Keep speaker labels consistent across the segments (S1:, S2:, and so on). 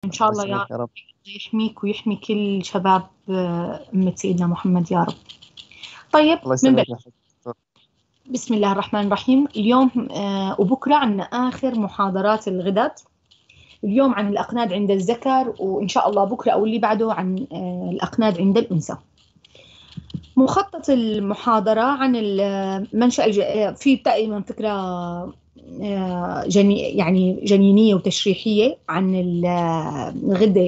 S1: إن شاء الله يا
S2: يسلمك يا
S1: رب
S2: رب.
S1: يحميك ويحمي كل شباب أمة سيدنا محمد يا رب. طيب
S2: الله
S1: من
S2: يسلمك يا أخي دكتور.
S1: بسم الله الرحمن الرحيم. اليوم وبكرة عندنا آخر محاضرات الغدد. اليوم عن الأقناد عند الذكر، وإن شاء الله بكرة أو اللي بعده عن الأقناد عند الأنثى. مخطط المحاضرة عن المنشأ في تقريبا فكرة يعني جنينية وتشريحية عن الغدة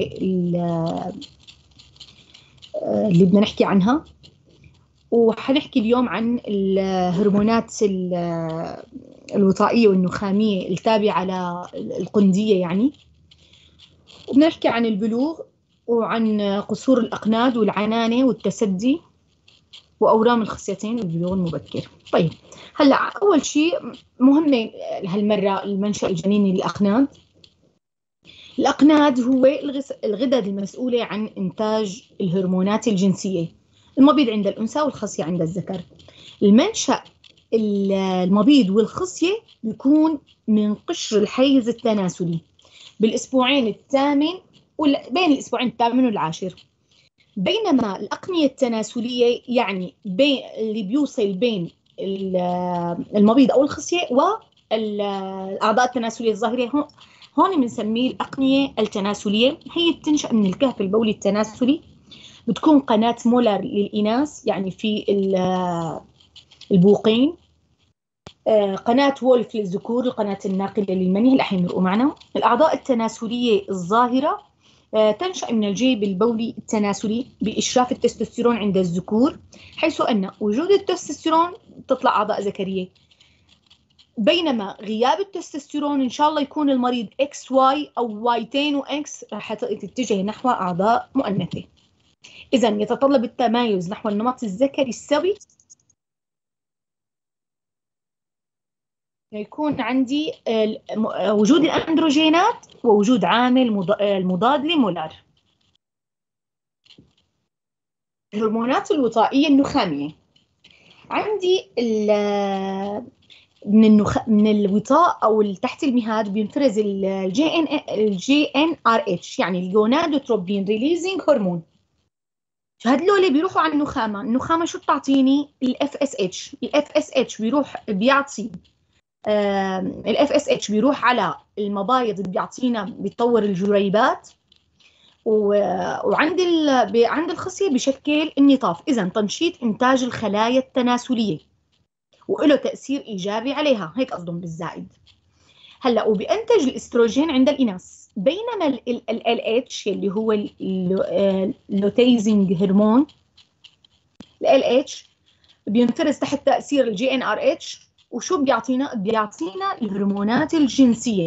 S1: اللي بدنا نحكي عنها. وحنحكي اليوم عن الهرمونات الوطائية والنخامية التابعة للقندية يعني. وبدنا نحكي عن البلوغ وعن قصور الأقناد والعنانة والتسدي وأورام الخصيتين والبلوغ المبكر. طيب هلا أول شيء مهمة هالمرة المنشأ الجنيني للأقناد. الأقناد هو الغدد المسؤولة عن إنتاج الهرمونات الجنسية، المبيض عند الأنثى والخصية عند الذكر. المنشأ المبيض والخصية بيكون من قشر الحيز التناسلي بالأسبوعين الثامن بين الأسبوعين الثامن والعاشر. بينما الأقنية التناسلية يعني اللي بيوصل بين المبيض أو الخصية والأعضاء التناسلية الظاهرة هون بنسميه الأقنية التناسلية. هي بتنشأ من الكهف البولي التناسلي، بتكون قناة مولر للإناث يعني في البوقين، قناة وولف للذكور، القناة الناقلة للمني هلا حيمرقوا معنا. الأعضاء التناسلية الظاهرة تنشأ من الجيب البولي التناسلي بإشراف التستوستيرون عند الذكور، حيث أن وجود التستوستيرون تطلع أعضاء ذكرية. بينما غياب التستوستيرون إن شاء الله يكون المريض إكس واي أو وايتين وإكس راح تتجه نحو أعضاء مؤنثة. إذا يتطلب التمايز نحو النمط الذكري السوي يكون عندي وجود الأندروجينات ووجود عامل المضاد لمولار. الهرمونات الوطائية النخامية عندي من الوطاء او تحت المهاد بينفرز الجي ان ار اتش يعني الجونادوتروبين ريليزنج هرمون. هدول بيروحوا على النخامه شو بتعطيني؟ الاف اس اتش. الاف اس اتش بيروح بيعطي الاف اس اتش بيروح على المبايض، بيعطينا بيطور الجريبات، وعند عند الخصيه بشكل النطاف. اذا تنشيط انتاج الخلايا التناسليه وله تاثير ايجابي عليها، هيك قصدهم بالزائد. هلا وبينتج الاستروجين عند الاناث، بينما ال اتش اللي هو اللوتيزنج هرمون ال اتش بينفرز تحت تاثير الجي ان ار اتش. وشو بيعطينا؟ بيعطينا الهرمونات الجنسيه.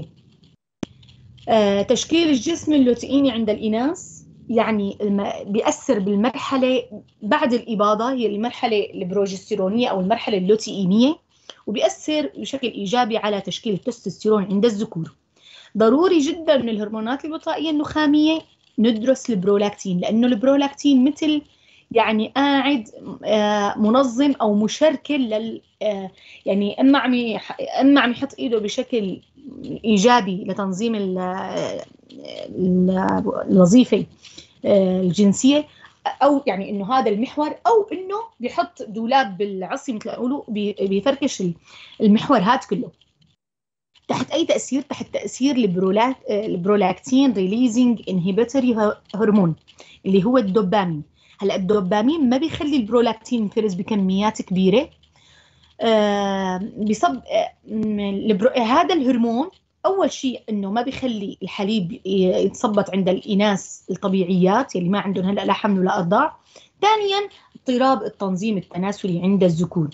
S1: تشكيل الجسم اللوتييني عند الاناث يعني بيأثر بالمرحله بعد الاباضه، هي المرحله البروجستيرونيه او المرحله اللوتيينيه، وبيأثر بشكل ايجابي على تشكيل التستوستيرون عند الذكور. ضروري جدا من الهرمونات الوطائيه النخاميه ندرس البرولاكتين، لانه البرولاكتين مثل يعني قاعد منظم او مشركل يعني اما عم يحط ايده بشكل ايجابي لتنظيم الوظيفه الجنسيه، او يعني انه هذا المحور، او انه بيحط دولاب بالعصي مثل ما يقولوا بيفركش المحور هذا كله. تحت اي تاثير؟ تحت تاثير البرولاكتين ريليزنج انهبيتوري هرمون اللي هو الدوبامين. هلا الدوبامين ما بيخلي البرولاكتين ينفرز بكميات كبيره. بصب هذا الهرمون اول شيء انه ما بيخلي الحليب يتثبط عند الاناث الطبيعيات اللي ما عندهم هلا لا حمل ولا ارضاع. ثانيا اضطراب التنظيم التناسلي عند الذكور.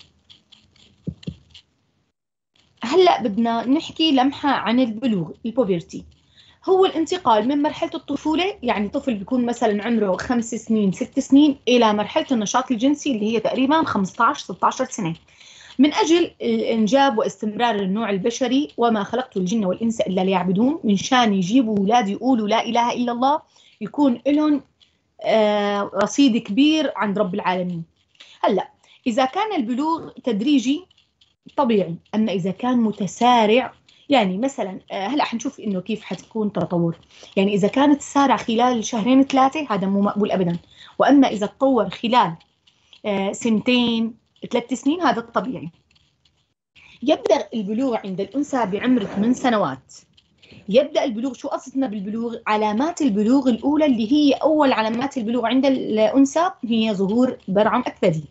S1: هلا بدنا نحكي لمحه عن البلوغ، البوبرتي. هو الانتقال من مرحله الطفوله، يعني طفل بيكون مثلا عمره 5 سنين 6 سنين الى مرحله النشاط الجنسي اللي هي تقريبا 15 16 سنه، من أجل الإنجاب واستمرار النوع البشري. وما خلقت الجن والإنس إلا ليعبدون، من شان يجيبوا أولاد يقولوا لا إله إلا الله، يكون لهم رصيد كبير عند رب العالمين. هلأ إذا كان البلوغ تدريجي طبيعي، أما إذا كان متسارع يعني مثلا هلا حنشوف انه كيف حتكون تطور. يعني اذا كانت تسارع خلال شهرين ثلاثه هذا مو مقبول ابدا، واما اذا تطور خلال سنتين 3 سنين هذا الطبيعي. يبدأ البلوغ عند الأنثى بعمر 8 سنوات. يبدأ البلوغ، شو قصدنا بالبلوغ؟ علامات البلوغ الأولى اللي هي أول علامات البلوغ عند الأنثى هي ظهور برعم أكبدي.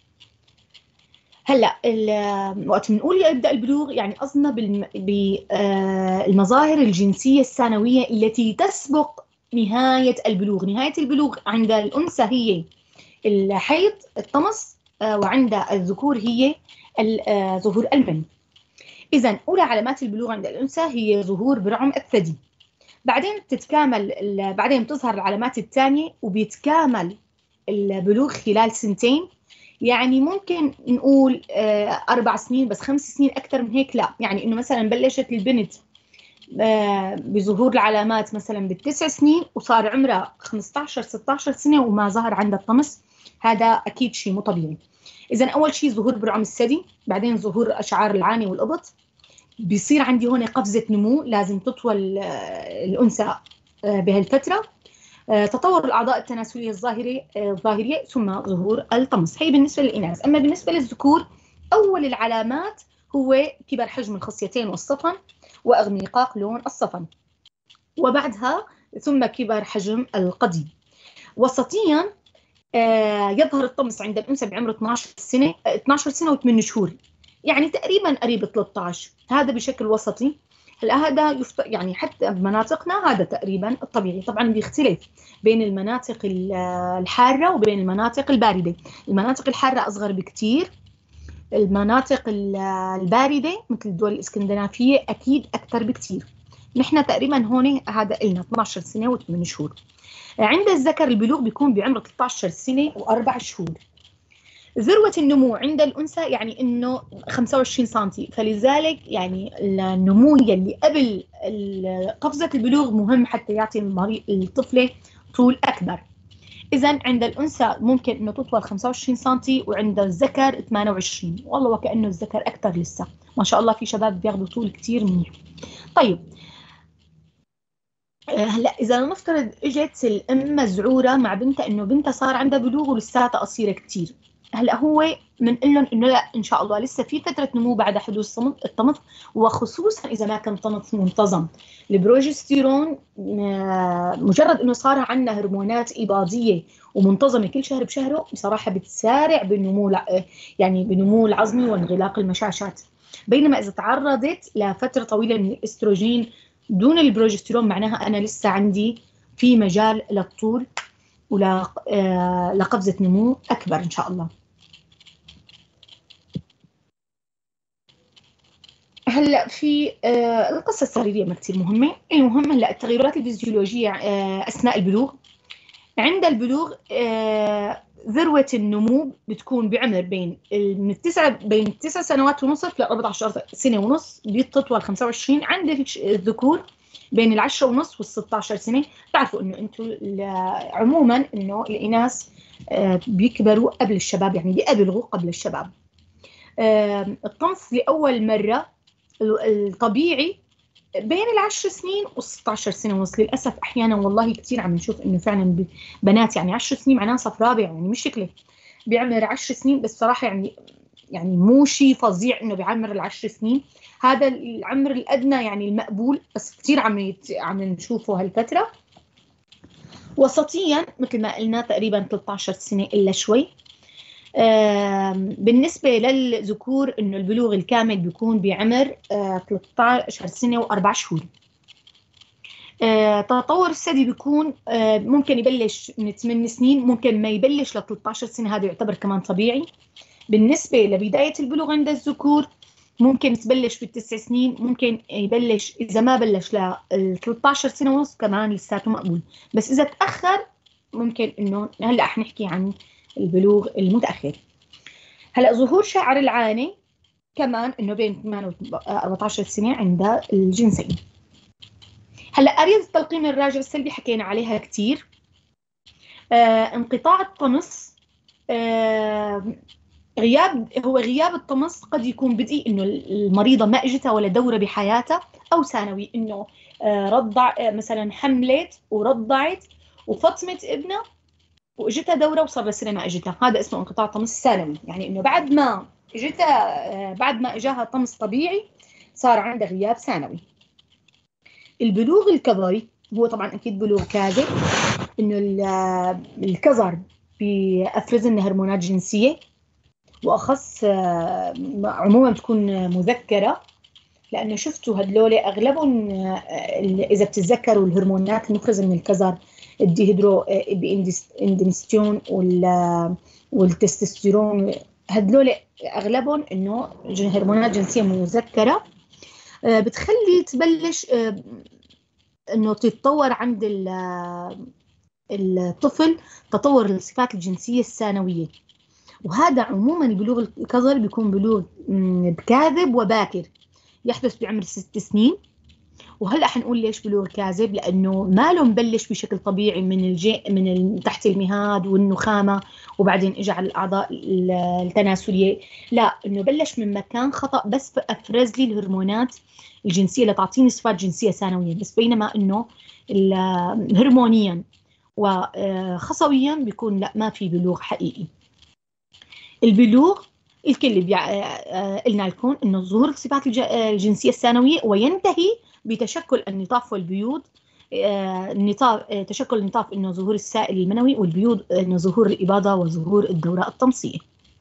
S1: هلا وقت بنقول يبدأ البلوغ يعني قصدنا بالمظاهر الجنسية الثانوية التي تسبق نهاية البلوغ. نهاية البلوغ عند الأنثى هي الحيض، الطمس، وعند الذكور هي ظهور المني. إذا أولى علامات البلوغ عند الأنثى هي ظهور برعم أكبدي. بعدين بعدين بتظهر العلامات الثانية وبيتكامل البلوغ خلال سنتين. يعني ممكن نقول 4 سنين، بس 5 سنين أكثر من هيك لا. يعني إنه مثلا بلشت البنت بظهور العلامات مثلا بال9 سنين وصار عمرها 15 16 سنة وما ظهر عندها الطمس، هذا أكيد شيء مو طبيعي. إذا أول شيء ظهور برعم الثدي، بعدين ظهور أشعار العاني والإبط. بيصير عندي هون قفزة نمو، لازم تطول الأنثى بهالفترة. تطور الأعضاء التناسلية الظاهرية، ثم ظهور الطمس. هي بالنسبة للإناث. أما بالنسبة للذكور أول العلامات هو كبر حجم الخصيتين والصفن وإغميقاق لون الصفن، وبعدها ثم كبر حجم القضيب. وسطيا يظهر الطمس عند الأنثى بعمر 12 سنة و8 شهور، يعني تقريبا قريب 13. هذا بشكل وسطي. هلا هذا يعني حتى بمناطقنا هذا تقريبا الطبيعي. طبعا بيختلف بين المناطق الحارة وبين المناطق الباردة. المناطق الحارة أصغر بكتير، المناطق الباردة مثل الدول الإسكندنافية أكيد أكثر بكتير. نحن تقريبا هون هذا قلنا 12 سنة و8 شهور. عند الذكر البلوغ بيكون بعمر 13 سنة و4 شهور. ذروة النمو عند الأنثى يعني إنه 25 سنتي، فلذلك يعني النمو يلي قبل قفزة البلوغ مهم حتى يعطي الطفلة طول أكبر. إذا عند الأنثى ممكن إنه تطول 25 سنتي، وعند الذكر 28. والله وكأنه الذكر أكثر لسه، ما شاء الله في شباب بياخذوا طول كتير منيح. طيب هلا اذا نفترض اجت الام مزعوره مع بنتها انه بنتها صار عندها بلوغ ولساتها قصيره كثير، هلا هو بنقول لهم انه لا ان شاء الله لسه في فتره نمو بعد حدوث الطمث، وخصوصا اذا ما كان طمث منتظم. البروجستيرون مجرد انه صار عندنا هرمونات اباضيه ومنتظمه كل شهر بشهره بصراحه بتسارع بالنمو، يعني بنمو العظمي وانغلاق المشاشات. بينما اذا تعرضت لفتره طويله من الاستروجين دون البروجستيرون معناها أنا لسه عندي في مجال للطول ولقفزة نمو أكبر إن شاء الله. هلا في القصة السريرية ما كثير مهمة. المهم هلا التغيرات الفيزيولوجية أثناء البلوغ. عند البلوغ ذروة النمو بتكون بعمر بين 9 سنوات ونصف ل 14 سنة ونص، بتطول 25. عند الذكور بين ال10 ونص وال16 سنة. تعرفوا انه انتم عموما انه الاناث بيكبروا قبل الشباب، يعني بيبلغوا قبل الشباب. الطمث لأول مرة الطبيعي بين ال10 سنين وال16 سنة ونص. للأسف أحيانا والله كثير عم نشوف إنه فعلا بنات يعني 10 سنين معناها صف رابع، يعني مش شكله بعمر 10 سنين، بس صراحة يعني مو شيء فظيع إنه بعمر ال10 سنين. هذا العمر الأدنى يعني المقبول، بس كثير عم نشوفه هالفترة. وسطيا مثل ما قلنا تقريبا 13 سنة إلا شوي. بالنسبة للذكور إنه البلوغ الكامل بيكون بعمر 13 سنة و4 شهور. تطور الثدي بيكون ممكن يبلش من 8 سنين، ممكن ما يبلش ل 13 سنة، هذا يعتبر كمان طبيعي. بالنسبة لبداية البلوغ عند الذكور ممكن تبلش بال9 سنين، ممكن يبلش إذا ما بلش ل 13 سنة ونص كمان لساته مقبول، بس إذا تأخر ممكن إنه هلأ حنحكي عن البلوغ المتأخر. هلأ ظهور شعر العانة كمان إنه بين 8 و 14 سنة عند الجنسين. هلأ أريد التلقيم الراجع السلبي حكينا عليها كتير. انقطاع الطمس غياب الطمس قد يكون بدئي، انه المريضه ما اجتها ولا دوره بحياتها، او ثانوي انه رضع مثلا حملت ورضعت وفطمت ابنها واجتها دوره وصار لها سنه ما اجتها، هذا اسمه انقطاع طمس ثانوي. يعني انه بعد ما اجتها بعد ما اجاها طمس طبيعي صار عندها غياب ثانوي. البلوغ الكظري هو طبعا اكيد بلوغ كاذب، انه الكظر بيفرز لنا هرمونات جنسيه، واخص عموما بتكون مذكره، لانه شفتوا هدول اغلبهم اذا بتتذكروا الهرمونات المفرزه من الكظر، الديهيدرو اندنستيون والتستوستيرون، هدول اغلبهم انه هرمونات جنسيه مذكره بتخلي تبلش انه تتطور عند الطفل تطور الصفات الجنسيه الثانويه. وهذا عموما البلوغ الكظري بيكون بلوغ كاذب وباكر، يحدث بعمر 6 سنين. وهلا حنقول ليش بلوغ كاذب، لانه ما له مبلش بشكل طبيعي من تحت المهاد والنخامه وبعدين اجى على الاعضاء التناسليه، لا، انه بلش من مكان خطا، بس افرز لي الهرمونات الجنسيه لتعطيني صفات جنسيه ثانويه بس، بينما انه هرمونيا وخصويا بيكون لا، ما في بلوغ حقيقي. البلوغ الكل قلنا لكم انه ظهور الصفات الجنسيه الثانويه وينتهي بتشكل النطاف والبيوض. تشكل النطاف انه ظهور السائل المنوي، والبيوض انه ظهور الاباضه وظهور الدوره الطمسيه.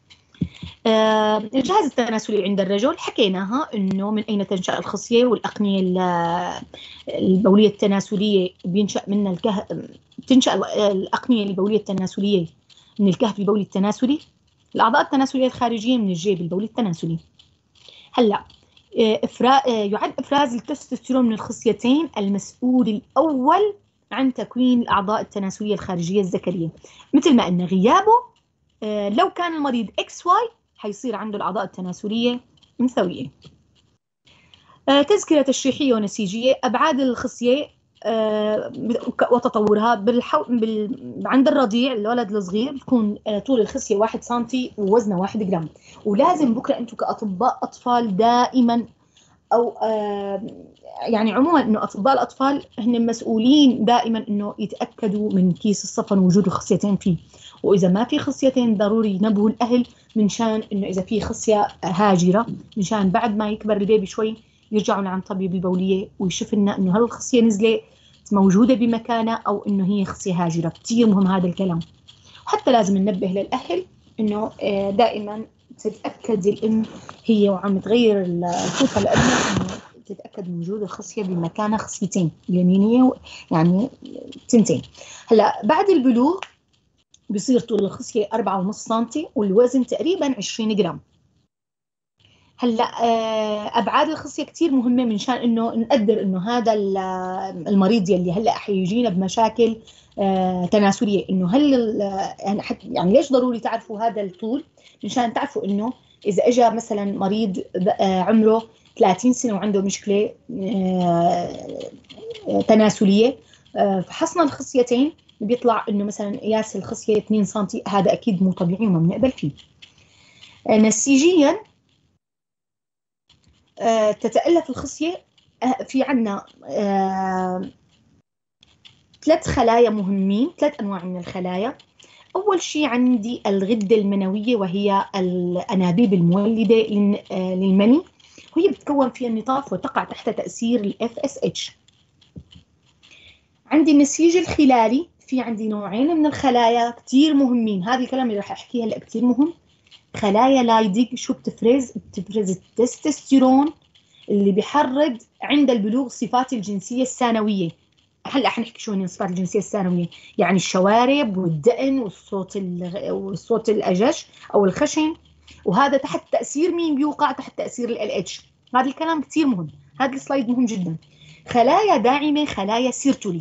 S1: الجهاز التناسلي عند الرجل حكيناها انه من اين تنشا الخصيه والاقنيه البوليه التناسليه، بينشا منها تنشا الاقنيه البوليه التناسليه من الكهف البولي التناسلي. الأعضاء التناسلية الخارجية من الجيب البولي التناسلي. هلا يعد إفراز التستوستيرون من الخصيتين المسؤول الأول عن تكوين الأعضاء التناسلية الخارجية الذكرية. مثل ما أن غيابه لو كان المريض XY حيصير عنده الأعضاء التناسلية أنثوية. تذكرة تشريحية ونسيجية. أبعاد الخصية وتطورها عند الرضيع الولد الصغير بتكون طول الخصية 1 سنتي ووزنها 1 جرام. ولازم بكرة أنتم كأطباء أطفال دائما أو يعني عموما أنه أطباء الأطفال هن مسؤولين دائما أنه يتأكدوا من كيس الصفن وجود الخصيتين فيه، وإذا ما في خصيتين ضروري ينبهوا الأهل منشان أنه إذا في خصية هاجرة، منشان بعد ما يكبر البيبي شوي يرجعوا لعند طبيب البولية ويشوف لنا إنه هل الخصية نزلت موجودة بمكانها أو إنه هي خصية هاجرة. كتير مهم هذا الكلام. وحتى لازم ننبه للأهل إنه دائما تتأكد الأم هي وعم تغير الفوطة لأبنها إنه تتأكد من وجود الخصية بمكانها، خصيتين اليمينية يعني تنتين. هلا بعد البلوغ بصير طول الخصية 4.5 سنتي والوزن تقريبا 20 جرام. هلا ابعاد الخصيه كثير مهمه منشان انه نقدر انه هذا المريض يلي هلا حيجينا بمشاكل تناسليه، انه هل يعني ليش ضروري تعرفوا هذا الطول؟ منشان تعرفوا انه اذا اجى مثلا مريض عمره 30 سنه وعنده مشكله تناسليه، فحصنا الخصيتين بيطلع انه مثلا قياس الخصيه 2 سم، هذا اكيد مو طبيعي وما بنقبل فيه. نسيجيا تتألف الخصية في عنا 3 خلايا مهمين، 3 أنواع من الخلايا. أول شيء عندي الغدة المنوية، وهي الأنابيب المولدة للمني، وهي بتكون فيها النطاف وتقع تحت تأثير ال FSH. عندي النسيج الخلالي، في عندي نوعين من الخلايا كتير مهمين، هذا الكلام اللي راح أحكيه هلأ كتير مهم. خلايا لايديج شو بتفرز؟ بتفرز التستوستيرون اللي بيحرض عند البلوغ الصفات الجنسية الثانوية. هلا حنحكي شو هن الصفات الجنسية الثانوية، يعني الشوارب والدقن والصوت الأجش أو الخشن، وهذا تحت تأثير مين بيوقع؟ تحت تأثير ال LH. هذا الكلام كتير مهم، هذا السلايد مهم جدا. خلايا داعمة، خلايا سيرتولي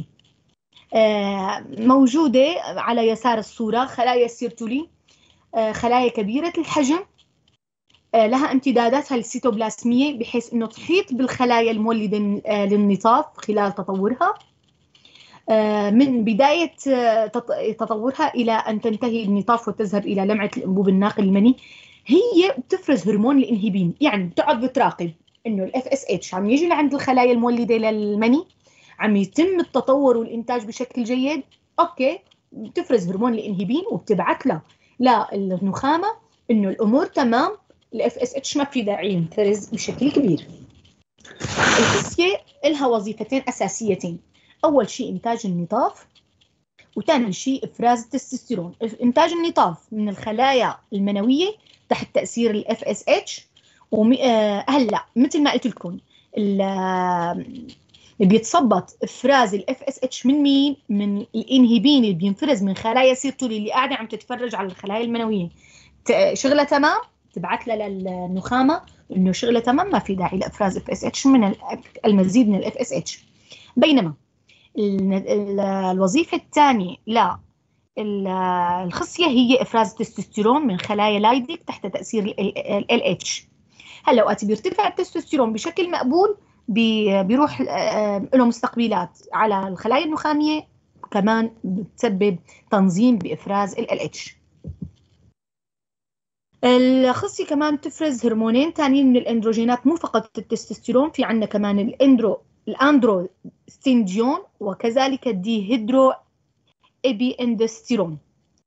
S1: موجودة على يسار الصورة. خلايا السيرتولي خلايا كبيرة الحجم، لها امتداداتها السيتوبلازمية بحيث أنه تحيط بالخلايا المولدة للنطاف خلال تطورها. من بداية تطورها إلى أن تنتهي النطاف وتذهب إلى لمعة الأنبوب الناقل المني، هي بتفرز هرمون الإنهبين. يعني بتقعد بتراقب إنه الاف اس اتش عم يجي لعند الخلايا المولدة للمني، عم يتم التطور والإنتاج بشكل جيد، أوكي، بتفرز هرمون الإنهبين وبتبعت للنخامة إنه الأمور تمام، الاف اس اتش ما في داعي ينفرز بشكل كبير. الخصية لها وظيفتين أساسيتين، أول شيء إنتاج النطاف، وثاني شيء إفراز التستوستيرون. إنتاج النطاف من الخلايا المنوية تحت تأثير الاف اس اتش. هلا مثل ما قلت لكم بيتظبط افراز الاف اس اتش من مين؟ من الانهبين اللي بينفرز من خلايا سيرتولي اللي قاعده عم تتفرج على الخلايا المنويه. شغلها تمام، تبعت لها للنخامه انه شغلها تمام، ما في داعي لافراز اف اس اتش من المزيد من الاف اس اتش. بينما الوظيفه الثانيه لا الخصيه هي افراز التستوستيرون من خلايا لايديك تحت تاثير ال اتش. هلا وقت بيرتفع التستوستيرون بشكل مقبول بيروح له مستقبلات على الخلايا النخاميه، كمان بتسبب تنظيم بافراز ال اتش. الخصية كمان تفرز هرمونين ثانيين من الاندروجينات، مو فقط التستوستيرون، في عندنا كمان الاندروستينجيون وكذلك الديهيدرو ابي اندستيرون.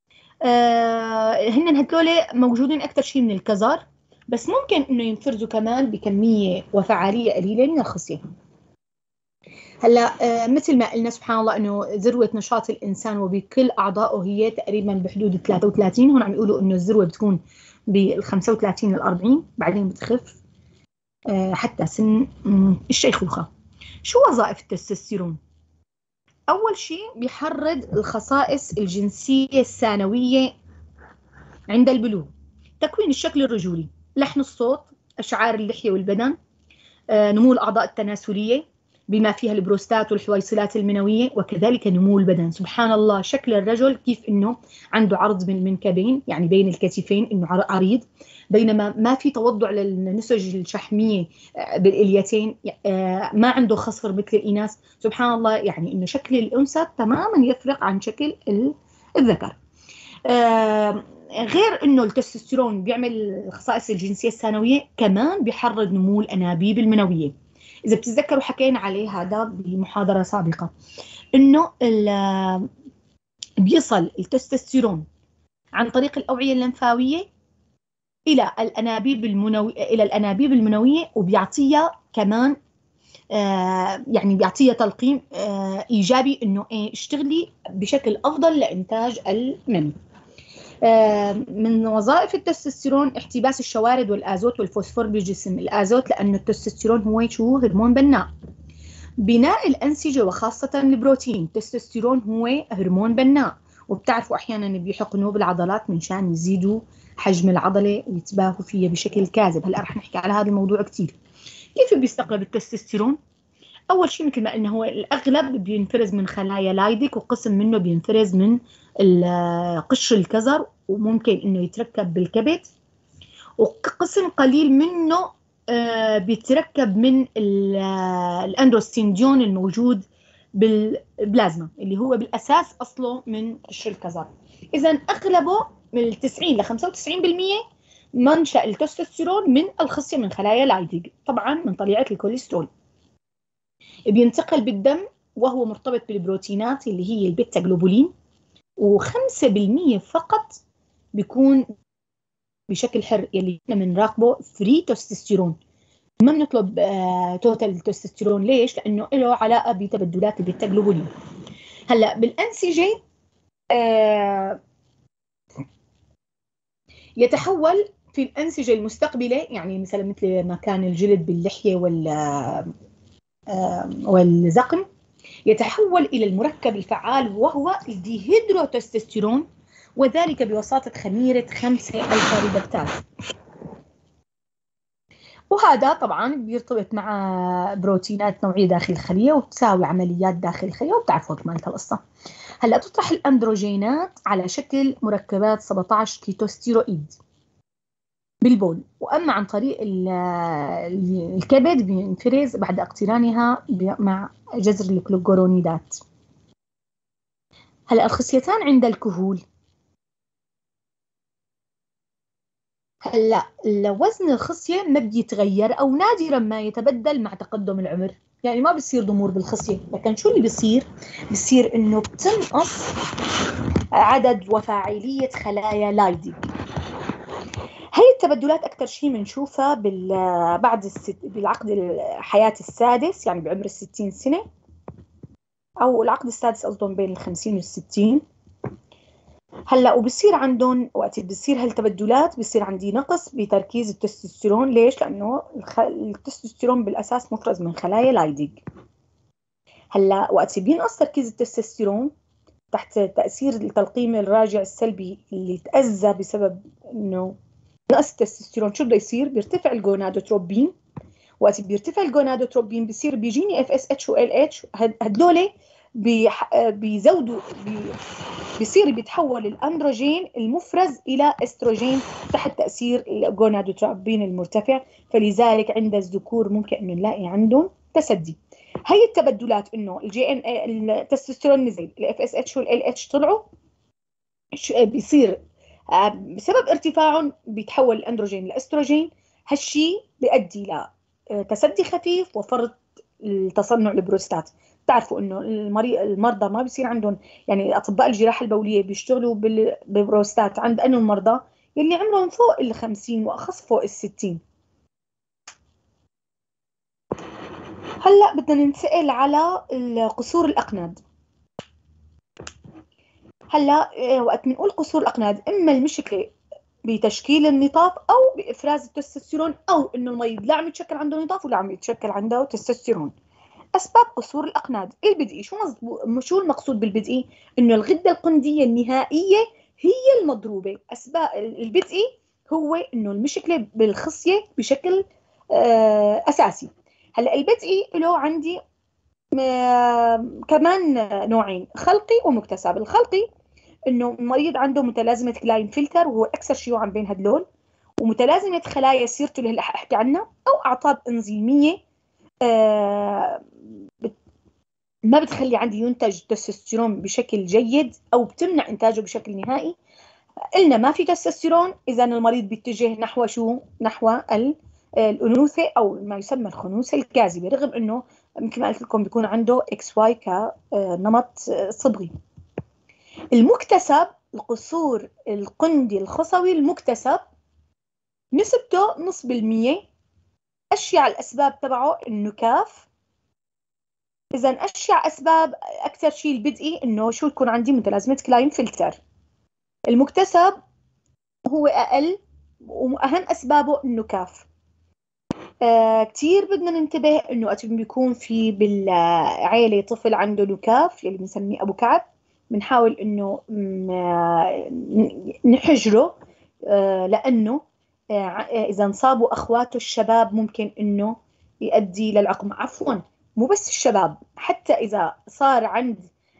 S1: هن هدول موجودين اكثر شيء من الكزر، بس ممكن انه ينفرزوا كمان بكميه وفعاليه قليله من الخصيه. هلا مثل ما قلنا سبحان الله انه ذروه نشاط الانسان وبكل اعضائه هي تقريبا بحدود 33. هون عم يقولوا انه الذروه بتكون بال 35 لل 40، بعدين بتخف حتى سن الشيخوخه. شو وظائف التستوستيرون؟ اول شيء بيحرض الخصائص الجنسيه الثانويه عند البلوغ، تكوين الشكل الرجولي، لحن الصوت، أشعار اللحية والبدن، نمو الأعضاء التناسلية بما فيها البروستات والحويصلات المنوية، وكذلك نمو البدن. سبحان الله شكل الرجل كيف إنه عنده عرض من المنكبين، يعني بين الكتفين إنه عريض، بينما ما في توضع للنسج الشحمية بالإليتين، ما عنده خصر مثل الإناث. سبحان الله يعني إنه شكل الأنثى تماما يفرق عن شكل الذكر. غير انه التستوستيرون بيعمل الخصائص الجنسيه الثانويه، كمان بيحرض نمو الانابيب المنويه. اذا بتتذكروا حكينا عليه هذا بمحاضره سابقه، انه بيصل التستوستيرون عن طريق الاوعيه اللمفاويه الى الانابيب المنويه، وبيعطيها كمان يعني بيعطيها تلقيم ايجابي انه اشتغلي بشكل افضل لانتاج المني. من وظائف التستوستيرون احتباس الشوارد والازوت والفوسفور بالجسم. الازوت لانه التستوستيرون هو شو؟ هرمون بناء. بناء الانسجه وخاصه البروتين، التستوستيرون هو هرمون بناء، وبتعرفوا احيانا بيحقنوه بالعضلات منشان يزيدوا حجم العضله ويتباهوا فيها بشكل كاذب. هلا رح نحكي على هذا الموضوع كثير. كيف بيستقلب التستوستيرون؟ اول شيء مثل ما قلنا هو الاغلب بينفرز من خلايا لايديك، وقسم منه بينفرز من قشر الكظر وممكن انه يتركب بالكبد، وقسم قليل منه بيتركب من الاندروستينجيون الموجود بالبلازما اللي هو بالاساس اصله من قشر الكظر. اذا اغلبه من 90 ل 95% منشأ التستوستيرون من الخصيه من خلايا لايديك، طبعا من طليعه الكوليسترول. بينتقل بالدم وهو مرتبط بالبروتينات اللي هي البيتا جلوبولين، و5% فقط بيكون بشكل حر يلي احنا بنراقبه فري تستوستيرون. ما بنطلب توتال تستوستيرون. ليش؟ لانه له علاقه بتبدلات البيتا جلوبولين. هلا بالانسجه يتحول في الانسجه المستقبله، يعني مثلا مثل ما كان الجلد باللحيه والذقن، يتحول إلى المركب الفعال وهو الديهيدروتستوستيرون، وذلك بواسطة خميرة 5 ألفا ريدكتاز. وهذا طبعا بيرتبط مع بروتينات نوعية داخل الخلية وبتساوي عمليات داخل الخلية، وبتعرفوا كمان القصة. هلا تطرح الأندروجينات على شكل مركبات 17 كيتوستيرويد بالبول، وأما عن طريق الكبد بينفرز بعد اقترانها مع جذر الجلوكورونيدات. هلا الخصيتان عند الكهول، هلا وزن الخصية ما بيتغير أو نادرا ما يتبدل مع تقدم العمر، يعني ما بصير ضمور بالخصية، لكن شو اللي بصير؟ بصير إنه بتنقص عدد وفاعلية خلايا لايدي. هي التبدلات أكثر شيء بنشوفها بعد بالعقد الحياة السادس، يعني بعمر 60 سنة، أو العقد السادس أظن بين 50 و60. هلا وبصير عندهم وقت بصير هالتبدلات بصير عندي نقص بتركيز التستوستيرون. ليش؟ لأنه التستوستيرون بالأساس مفرز من خلايا لايديج. هلا وقت بينقص تركيز التستوستيرون تحت تأثير التلقيم الراجع السلبي اللي تأذى بسبب إنه نقص التستوستيرون، شو بده يصير؟ بيرتفع الجونادوتروبين. وقت بيرتفع الجونادوتروبين بصير بيجيني اف اس اتش و ال اتش، هدول بيزودوا بيصير بيتحول الاندروجين المفرز الى استروجين تحت تاثير الجونادوتروبين المرتفع، فلذلك عند الذكور ممكن انه نلاقي عندهم تسدي. هي التبدلات انه الجي ان التستوستيرون نزل، الاف اس اتش والال اتش طلعوا، بيصير بسبب ارتفاعهم بيتحول الاندروجين لاستروجين. هالشيء بيؤدي لتسدي خفيف وفرط التصنع البروستات. بتعرفوا انه المرضى ما بيصير عندهم، يعني اطباء الجراحه البوليه بيشتغلوا بالبروستات عند انه المرضى يلي عمرهم فوق ال 50 واخص فوق ال 60. هلا بدنا ننتقل على قصور الاقناد. هلا وقت بنقول قصور الاقناد، اما المشكله بتشكيل النطاف او بافراز التستوستيرون، او انه المريض لا عم يتشكل عنده نطاف ولا عم يتشكل عنده تستوستيرون. اسباب قصور الاقناد البدئي، شو المقصود بالبدئي؟ انه الغده القنديه النهائيه هي المضروبه. اسباب البدئي هو انه المشكله بالخصيه بشكل اساسي. هلا البدئي له عندي كمان نوعين، خلقي ومكتسب. الخلقي انه المريض عنده متلازمه كلاين فلتر، وهو اكثر شيوعا بين هدول، ومتلازمه خلايا سيرته اللي هلا احكي عنها، او اعطاب انزيميه ما بتخلي عندي ينتج تستوستيرون بشكل جيد او بتمنع انتاجه بشكل نهائي. قلنا ما في تستوستيرون، اذا المريض بيتجه نحو شو؟ نحو الانوثه او ما يسمى الخنوثه الكاذبه، رغم انه مثل ما قلت لكم بيكون عنده اكس واي كنمط صبغي. المكتسب، القصور القندي الخصوي المكتسب، نسبته نص بالمية. أشيع الأسباب تبعه النكاف. إذا أشيع أسباب أكثر شيء البدئي إنه شو يكون عندي متلازمة كلاين فلتر. المكتسب هو أقل، وأهم أسبابه النكاف. كتير بدنا ننتبه إنه وقت بيكون في بالعائلة طفل عنده نكاف اللي بنسميه أبو كعب، بنحاول إنه نحجره، لأنه إذا انصابوا أخواته الشباب ممكن إنه يؤدي للعقم. عفوا، مو بس الشباب، حتى إذا صار عند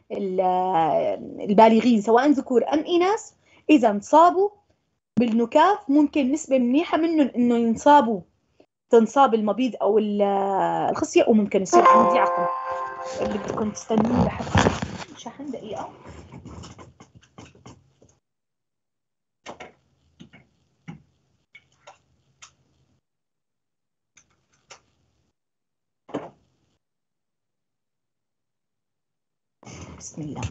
S1: البالغين سواء ذكور أم إناث، إذا انصابوا بالنكاف ممكن نسبة منيحة منهم إنه تنصاب المبيض أو الخصية، وممكن يصير عندي عقم. بدكم تستنوني لحتى شحن دقيقة. بسم الله.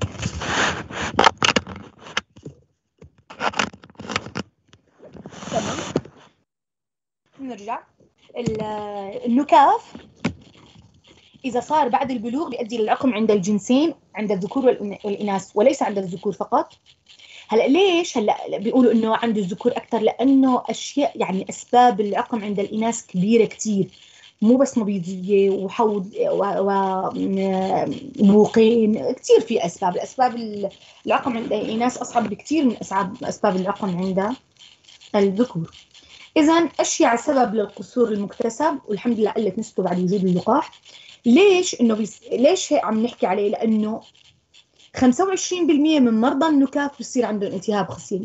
S1: تمام، نرجع. النكاف إذا صار بعد البلوغ بيؤدي للعقم عند الجنسين، عند الذكور والإناث، وليس عند الذكور فقط. هلا ليش هلا بيقولوا انه عند الذكور اكثر؟ لانه اشياء يعني اسباب العقم عند الاناث كبيره كثير، مو بس مبيضيه وحوض وبوقين، كثير في اسباب. العقم عند الاناث اصعب بكثير من اسباب العقم عند الذكور. اذا اشيع سبب للقصور المكتسب، والحمد لله قلت نسبته بعد وجود اللقاح. ليش ليش هيك عم نحكي عليه؟ لانه 25% من مرضى النكاف بيصير عندهم التهاب خصية،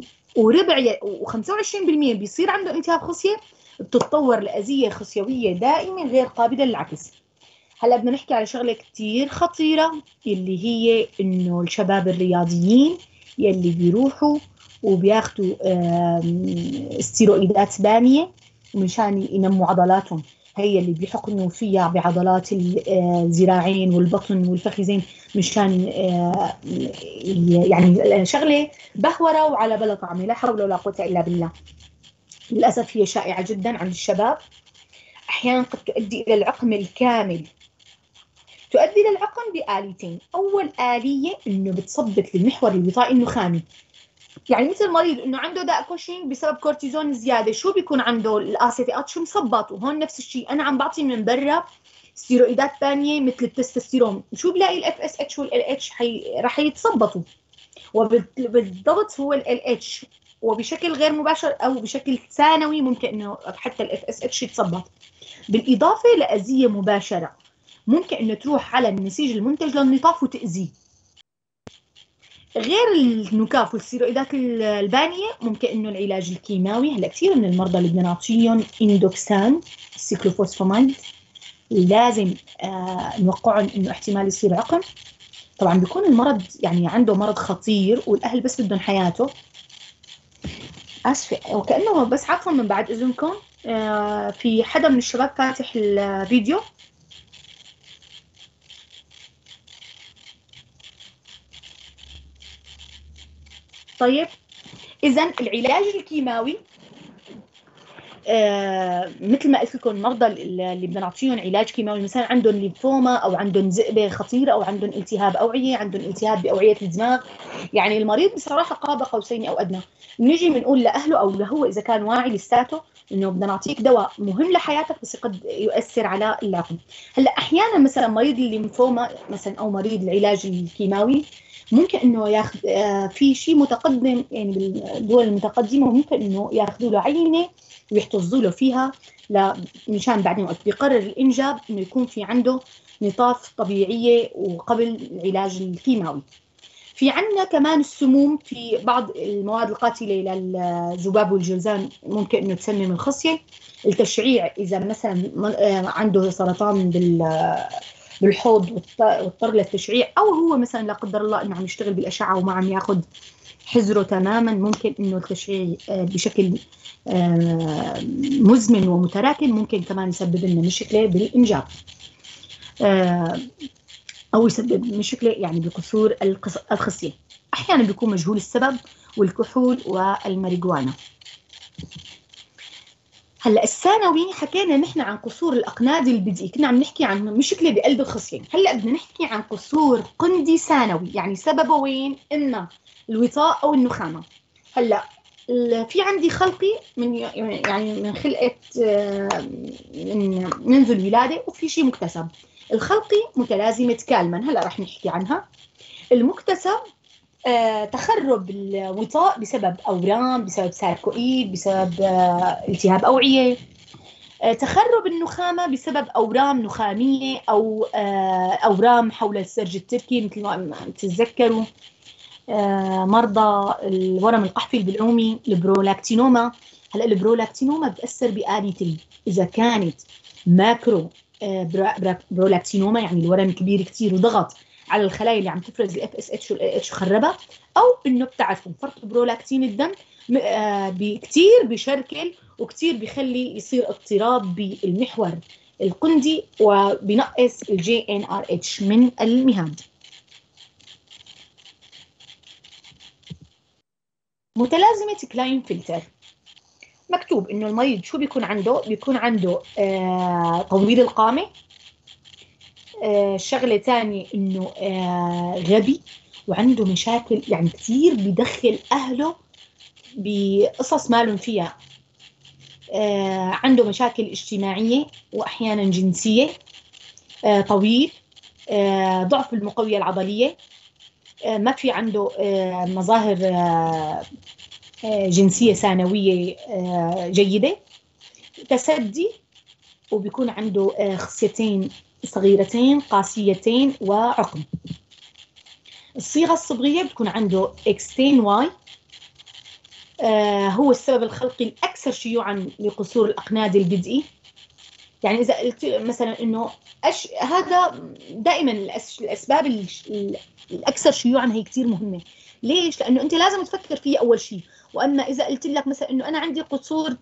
S1: و25% بيصير عندهم التهاب خصية بتتطور لأذية خصيوية دائمة غير قابلة للعكس. هلا بدنا نحكي على شغله كثير خطيره، اللي هي انه الشباب الرياضيين يلي بيروحوا وبياخذوا استيرويدات بانيه مشان ينموا عضلاتهم، هي اللي بيحقنوا فيها بعضلات الذراعين والبطن والفخذين مشان يعني شغله بهوره وعلى بلا طعمه، لا حول ولا قوه الا بالله. للاسف هي شائعه جدا عند الشباب، احيانا قد تؤدي الى العقم الكامل. تؤدي للعقم بآليتين، أول آلية إنه بتثبط المحور الوظائي النخامي، يعني مثل المريض إنه عنده داء كوشنج بسبب كورتيزون زيادة، شو بيكون عنده الآسيتيات شو مثبط، وهون نفس الشيء أنا عم بعطي من برا ستيرويدات ثانية مثل التستوستيرون، شو بلاقي الاف اس اتش والال اتش رح يتثبطوا، وبالضبط هو ال اتش، وبشكل غير مباشر أو بشكل ثانوي ممكن إنه حتى الاف اس اتش يتثبط، بالإضافة لأذية مباشرة ممكن انه تروح على النسيج المنتج للنطاف وتأذيه. غير النكاف والستيرويدات البانيه ممكن انه العلاج الكيماوي، هلا كثير من المرضى اللي بدنا نعطيهم اندوكسان السيكلوفوسفاميد لازم نوقعهم انه احتمال يصير عقم. طبعا بيكون المرض يعني عنده مرض خطير والاهل بس بدهم حياته. اسفه وكانه بس عفوا من بعد اذنكم في حدا من الشباب فاتح الفيديو. طيب إذن العلاج الكيماوي مثل ما قلت لكم المرضى اللي بدنا نعطيهم علاج كيماوي مثلا عندهم ليمفوما او عندهم ذئبه خطيره او عندهم التهاب اوعيه، عندهم التهاب باوعيه الدماغ، يعني المريض بصراحه قاب قوسين او ادنى، بنيجي بنقول لاهله او لهو اذا كان واعي لساته انه بدنا نعطيك دواء مهم لحياتك بس قد يؤثر على العقم. هلا احيانا مثلا مريض الليمفوما مثلا او مريض العلاج الكيماوي ممكن انه ياخذ في شيء متقدم، يعني بالدول المتقدمه ممكن انه ياخذوا له عينه ويحتفظوا له فيها مشان بعدين وقت بيقرر الانجاب انه يكون في عنده نطاف طبيعيه وقبل العلاج الكيماوي. في عندنا كمان السموم، في بعض المواد القاتله للذباب والجرذان ممكن انه تسمم الخصيه. التشعيع اذا مثلا عنده سرطان بالحوض واضطر للتشعيع، او هو مثلا لا قدر الله انه عم يشتغل بالاشعه وما عم ياخذ حذره تماما، ممكن انه التشعيع بشكل مزمن ومتراكم ممكن كمان يسبب لنا مشكله بالانجاب، او يسبب مشكله يعني بقصور الخصيه. احيانا بيكون مجهول السبب، والكحول والماريجوانا. هلا الثانوي حكينا نحن عن قصور الاقناد البدئي، كنا عم نحكي عن مشكله بقلب الخصيه، هلا بدنا نحكي عن قصور قندي ثانوي، يعني سببه وين؟ اما الوطاء او النخامه. هلا في عندي خلقي من يعني من خلقه منذ الولاده، وفي شيء مكتسب. الخلقي متلازمه كالمان هلا رح نحكي عنها. المكتسب تخرب الوطاء بسبب اورام، بسبب ساركوئيد، بسبب التهاب اوعيه. تخرب النخامه بسبب اورام نخاميه او اورام حول السرج التركي، مثل ما تتذكروا مرضى الورم القحفي البلعومي، البرولاكتينوما. هلا البرولاكتينوما بتاثر بآليتين، اذا كانت ماكرو برولاكتينوما يعني الورم كبير كثير وضغط على الخلايا اللي عم تفرز الاف اس اتش والال اتش وخربها، او انه بتعرفوا فرط برولاكتين الدم كثير بشركل وكثير بيخلي يصير اضطراب بالمحور القندي وبنقص الجي ان ار اتش من المهاد. متلازمة كلاين فلتر مكتوب انه المريض شو بيكون عنده؟ بيكون عنده طويل القامة، شغلة ثانية انه غبي وعنده مشاكل، يعني كثير بيدخل اهله بقصص مالهم فيها، عنده مشاكل اجتماعية واحيانا جنسية، طويل، ضعف المقوية العضلية، ما في عنده مظاهر جنسية ثانوية جيدة، تسدي، وبيكون عنده خصيتين صغيرتين قاسيتين وعقم. الصيغة الصبغية بتكون عنده اكستين واي، هو السبب الخلقي الأكثر شيوعا لقصور الأقناد البدئي. يعني إذا قلت مثلا إنه هذا دائما الاسباب الاكثر شيوعا هي كثير مهمه. ليش؟ لانه انت لازم تفكر فيه اول شيء. واما اذا قلت لك مثلا انه انا عندي قصور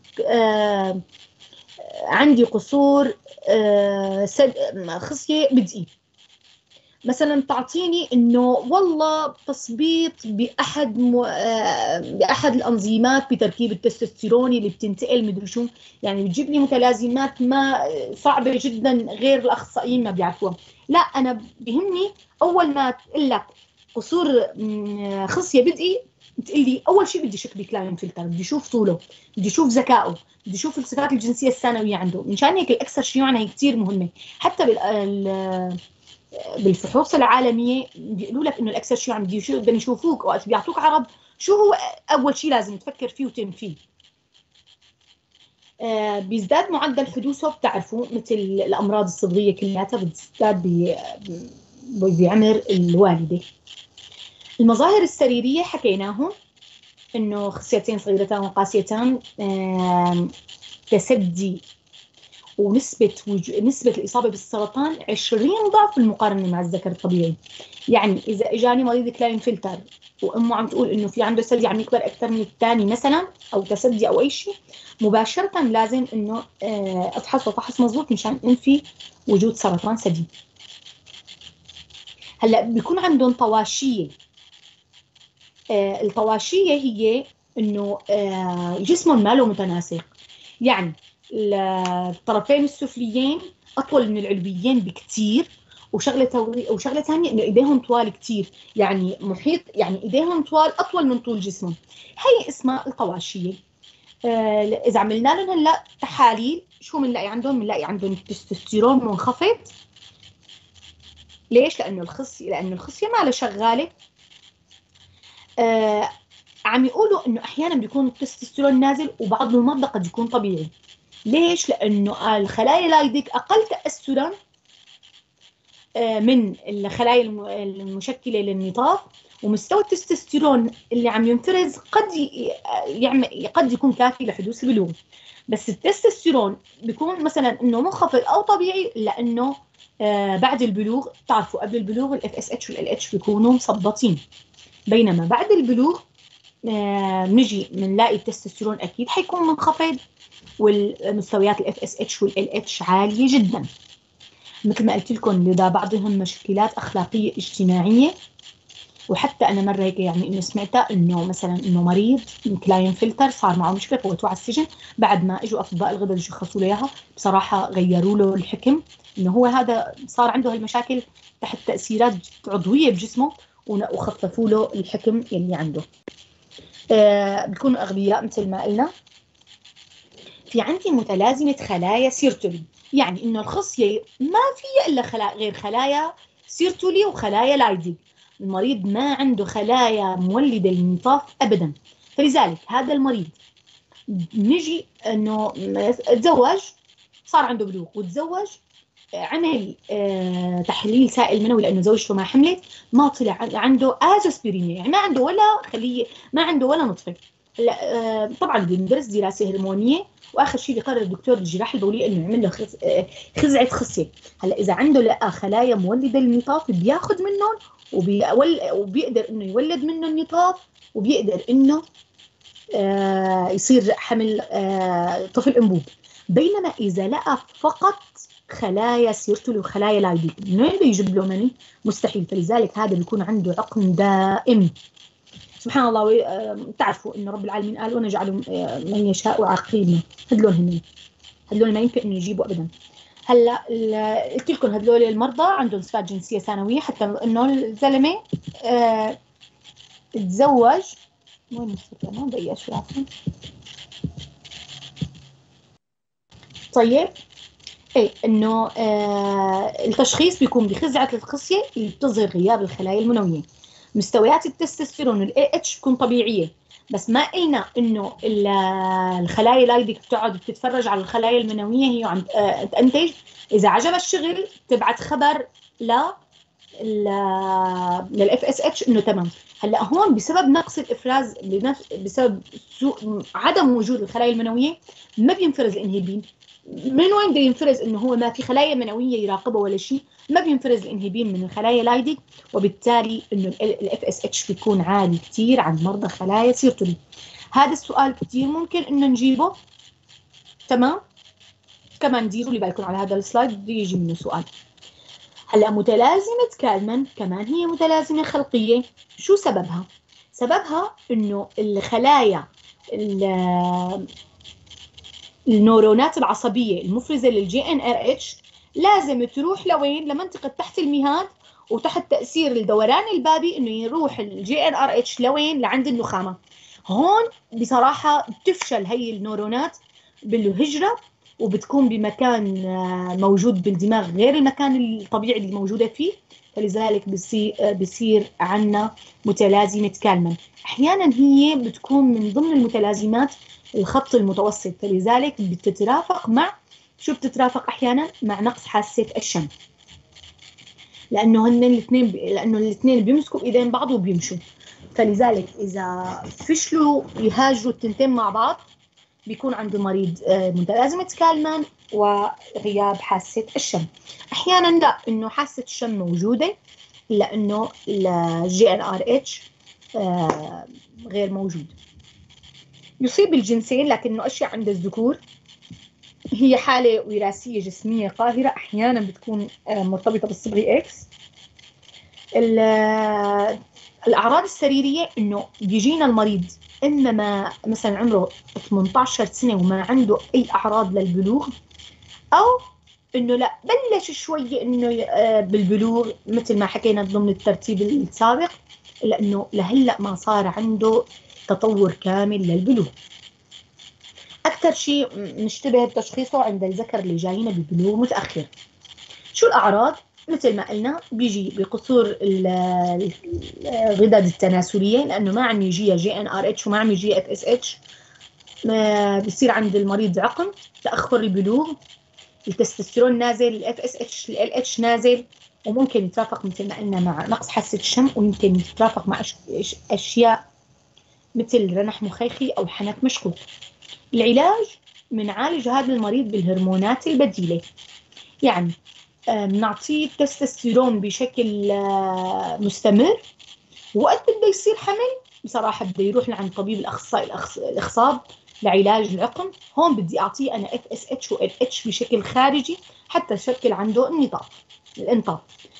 S1: خصيه بدئي، مثلا تعطيني انه والله تثبيط باحد الانزيمات بتركيب التستوستيروني اللي بتنتقل مدري شو، يعني بتجيب لي متلازمات ما صعبه جدا غير الاخصائيين ما بيعرفوها. لا، انا بهمني اول ما تقول لك قصور خصيه بدئي تقول لي اول شيء بدي اشوف كلاينفيلتر، بدي اشوف طوله، بدي اشوف ذكائه، بدي اشوف الصفات الجنسيه الثانويه عنده. مشان هيك الاكثر شيوعا هي كثير مهمه. حتى بالفحوص العالميه بيقولوا لك انه الاكثر شيوعا بدهم يشوفوك وقت بيعطوك عرض شو هو اول شيء لازم تفكر فيه وتم فيه. بيزداد معدل حدوثه، بتعرفوا مثل الامراض الصدريه كلياتها بتزداد بعمر الوالده. المظاهر السريريه حكيناهم، انه خصيتين صغيرتان وقاسيتان، تسدي، ونسبة الإصابة بالسرطان 20 ضعف بالمقارنة مع الذكر الطبيعي. يعني إذا إجاني مريض كلاينفيلتر وأمه عم تقول إنه في عنده ثدي عم يكبر أكثر من الثاني مثلا، أو تسدي أو أي شيء، مباشرة لازم إنه أفحصه فحص مضبوط مشان أنفي وجود سرطان ثدي. هلا بيكون عندهم طواشية. الطواشية هي إنه جسمهم ماله متناسق، يعني الطرفين السفليين اطول من العلويين بكثير، وشغله ثانيه انه ايديهم طوال كثير، يعني يعني ايديهم اطول من طول جسمهم. هي اسمها الطواشيه. اذا عملنا لهم هلا تحاليل شو بنلاقي عندهم؟ بنلاقي عندهم التستوستيرون منخفض. ليش؟ لانه الخصيه ما لها شغاله. عم يقولوا انه احيانا بيكون التستوستيرون نازل وبعض المرضى قد يكون طبيعي. ليش؟ لأنه الخلايا لايدك أقل تأثرا من الخلايا المشكلة للنطاف، ومستوى التستوستيرون اللي عم ينفرز قد يكون كافي لحدوث البلوغ. بس التستوستيرون بيكون مثلا انه منخفض او طبيعي لانه بعد البلوغ، تعرفوا قبل البلوغ الاف اس اتش والال اتش بيكونوا مثبطين، بينما بعد البلوغ نجي بنلاقي التستوستيرون اكيد حيكون منخفض، والمستويات الاف اس اتش والال اتش عاليه جدا. مثل ما قلت لكم لدى بعضهم مشكلات اخلاقيه اجتماعيه. وحتى انا مره هيك يعني انه سمعتها انه مثلا انه مريض كلاينفيلتر صار معه مشكله فوتوه على السجن، بعد ما اجوا اطباء الغدد يشخصوا له اياها بصراحه غيروا له الحكم، انه هو هذا صار عنده هالمشاكل تحت تاثيرات عضويه بجسمه، وخففوا له الحكم اللي عنده. بيكونوا اغبياء مثل ما قلنا. في عندي متلازمة خلايا سيرتولي، يعني إنه الخصية ما فيها إلا غير خلايا سيرتولي وخلايا لايديج. المريض ما عنده خلايا مولدة للنطاف أبدا. فلذلك هذا المريض نجي إنه تزوج، صار عنده بلوغ وتزوج، عمل تحليل سائل منوي لأنه زوجته ما حملت، ما طلع عنده آزوسبيرينيا، يعني ما عنده ولا خلية، ما عنده ولا نطفة. طبعا بندرس دراسه هرمونيه، واخر شيء بيقرر الدكتور الجراح البولي انه يعمل له خزعه خصيه. هلا اذا عنده لقى خلايا مولده للنطاف بياخذ منهم وبيقدر انه يولد منه النطاف، وبيقدر انه يصير حمل طفل انبوب. بينما اذا لقى فقط خلايا سيرتولي وخلايا لايديك، منين بده يجيب له مني؟ مستحيل. فلذلك هذا بيكون عنده عقم دائم. سبحان الله. تعرفوا إن رب العالمين قال ونجعل من يشاء عقيما. هذول ما يمكن إنه يجيبوا أبدا. هلا قلت لكم هذول المرضى عندهم صفات جنسية ثانوية، حتى إنه الزلمة تزوج. وين وصلت أنا؟ دقيقة شوي عفوا. طيب إيه، إنه التشخيص بيكون بخزعة الخصية اللي بتظهر غياب الخلايا المنوية. مستويات التستوستيرون والاي اتش تكون طبيعيه، بس ما قلنا انه الخلايا لايدك بتقعد بتتفرج على الخلايا المنويه هي عم تنتج. اذا عجب الشغل تبعت خبر للاف اس اتش انه تمام. هلا هون بسبب نقص الافراز، بسبب عدم وجود الخلايا المنويه ما بينفرز الانهبين. من وين بده ينفرز؟ انه هو ما في خلايا منويه يراقبه ولا شيء، ما بينفرز الانهبين من الخلايا لايدك، وبالتالي انه الاف اس اتش بيكون عالي كثير عند مرضى خلايا سيرتولي. هذا السؤال كثير ممكن انه نجيبه. تمام، كمان ديروا لي بالكم على هذا السلايد بده يجي منه سؤال. هلا متلازمة كالمان كمان هي متلازمة خلقية. شو سببها؟ سببها انه الخلايا النورونات العصبية المفرزة للجي ان ار اتش لازم تروح لوين؟ لمنطقة تحت المهاد، وتحت تأثير الدوران البابي انه يروح الجي ان ار اتش لوين؟ لعند النخامة. هون بصراحة بتفشل هي النورونات بالهجرة، وبتكون بمكان موجود بالدماغ غير المكان الطبيعي اللي موجودة فيه، فلذلك بصير عنا متلازمة كالمان. أحيانا هي بتكون من ضمن المتلازمات الخط المتوسط، فلذلك بتترافق مع شو؟ بتترافق أحيانا مع نقص حاسة الشم، لأنه لأنه الاثنين بيمسكوا بإيدين بعض وبيمشوا. فلذلك إذا فشلوا يهاجروا التنتين مع بعض بيكون عنده مريض متلازمة كالمان وغياب حاسة الشم. أحيانا لا، إنه حاسة الشم موجودة، لأنه الجي ان ار اتش غير موجود. يصيب الجنسين لكنه أشياء عند الذكور. هي حالة وراثية جسمية قاهرة، أحيانا بتكون مرتبطة بالصبغي إكس. الأعراض السريرية إنه بيجينا المريض إما ما مثلا عمره 18 سنة وما عنده أي أعراض للبلوغ، أو إنه لا بلش شوية إنه بالبلوغ مثل ما حكينا ضمن الترتيب السابق، لأنه لهلأ ما صار عنده تطور كامل للبلوغ. أكثر شيء نشتبه بتشخيصه عند الذكر اللي جايين ببلوغ متأخر. شو الأعراض؟ مثل ما قلنا بيجي بقصور الغدد التناسلية، لأنه ما عم يجيها جي ان ار اتش وما عم يجيها اف اس اتش. بصير عند المريض عقم، تأخر البلوغ، التستوستيرون نازل، الاف اس اتش ال اتش نازل، وممكن يترافق مثل ما قلنا مع نقص حاسة الشم، ويمكن يترافق مع أشياء مثل رنح مخيخي أو حنك مشكوك. العلاج بنعالج هذا المريض بالهرمونات البديلة، يعني بنعطيه التستوستيرون بشكل مستمر، وقت بده يصير حمل بصراحة بده يروح لعند طبيب الأخصائي الإخصاب لعلاج العقم. هون بدي أعطيه أنا اف اس اتش و ال اتش بشكل خارجي حتى يشكل عنده الانطاف.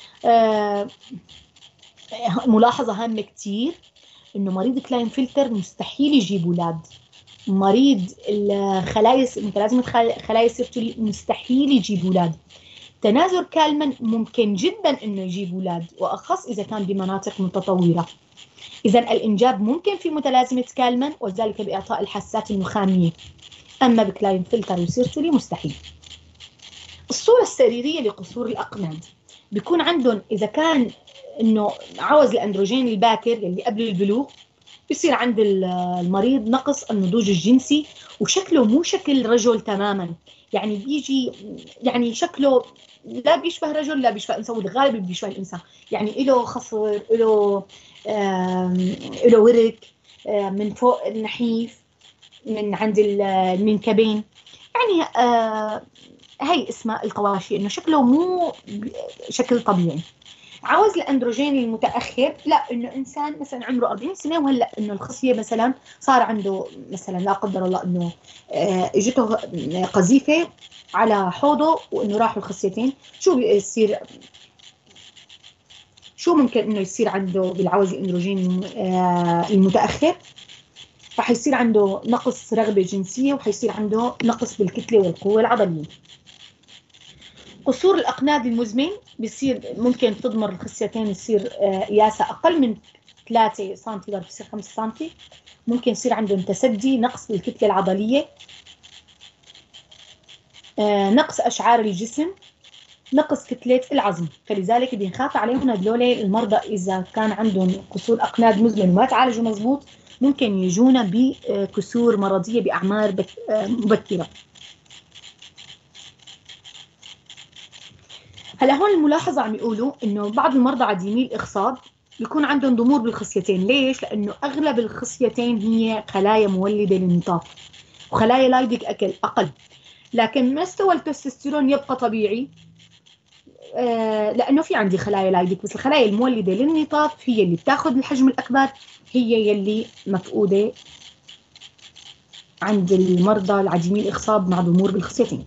S1: ملاحظة هامة كتير إنه مريض كلاين فلتر مستحيل يجيب أولاد. مريض الخلايا متلازمة خلايا سيرتولي مستحيل يجيب أولاد. تنازل كالمان ممكن جدا انه يجيب اولاد، واخص اذا كان بمناطق متطوره. اذا الانجاب ممكن في متلازمه كالمان، وذلك باعطاء الحسات النخاميه، اما بكلاين فلتر وسيرتولي مستحيل. الصوره السريريه لقصور الاقناد بيكون عندهم اذا كان انه عوز الاندروجين الباكر اللي قبل البلوغ، بيصير عند المريض نقص النضوج الجنسي، وشكله مو شكل رجل تماما، يعني بيجي يعني شكله لا بيشبه رجل لا بيشبه انسان، والغالب بيشبه الانسان، يعني له خصر، له ورك من فوق النحيف من عند المنكبين، يعني هي اسمها الطواشي، انه شكله مو شكل طبيعي. عاوز الاندروجين المتاخر لا، انه انسان مثلا عمره 40 سنه وهلا انه الخصيه مثلا صار عنده مثلا لا قدر الله انه اجته قذيفه على حوضه وانه راحوا الخصيتين، شو بيصير؟ شو ممكن انه يصير عنده بالعوز الاندروجين المتاخر؟ رح يصير عنده نقص رغبه جنسيه، وحيصير عنده نقص بالكتله والقوه العضليه. قصور الأقناد المزمن بيصير ممكن تضمر الخصيتين يصير قياسها أقل من 3 سم ضرب 5 سم، ممكن يصير عندهم تسدي، نقص بالكتلة العضلية، نقص أشعار الجسم، نقص كتلة العظم. فلذلك بنخاف عليهم هذول المرضى إذا كان عندهم قصور أقناد مزمن وما تعالجوا مضبوط، ممكن يجونا بكسور مرضية بأعمار مبكرة. هلا هون الملاحظة عم يقولوا إنه بعض المرضى عديمي الإخصاب بيكون عندهم ضمور بالخصيتين. ليش؟ لأنه أغلب الخصيتين هي خلايا مولدة للنطاف، وخلايا لايدك أقل، لكن مستوى التستوستيرون يبقى طبيعي لأنه في عندي خلايا لايدك، بس الخلايا المولدة للنطاف هي اللي بتاخذ الحجم الأكبر، هي يلي مفقودة عند المرضى العديمي الإخصاب مع ضمور بالخصيتين.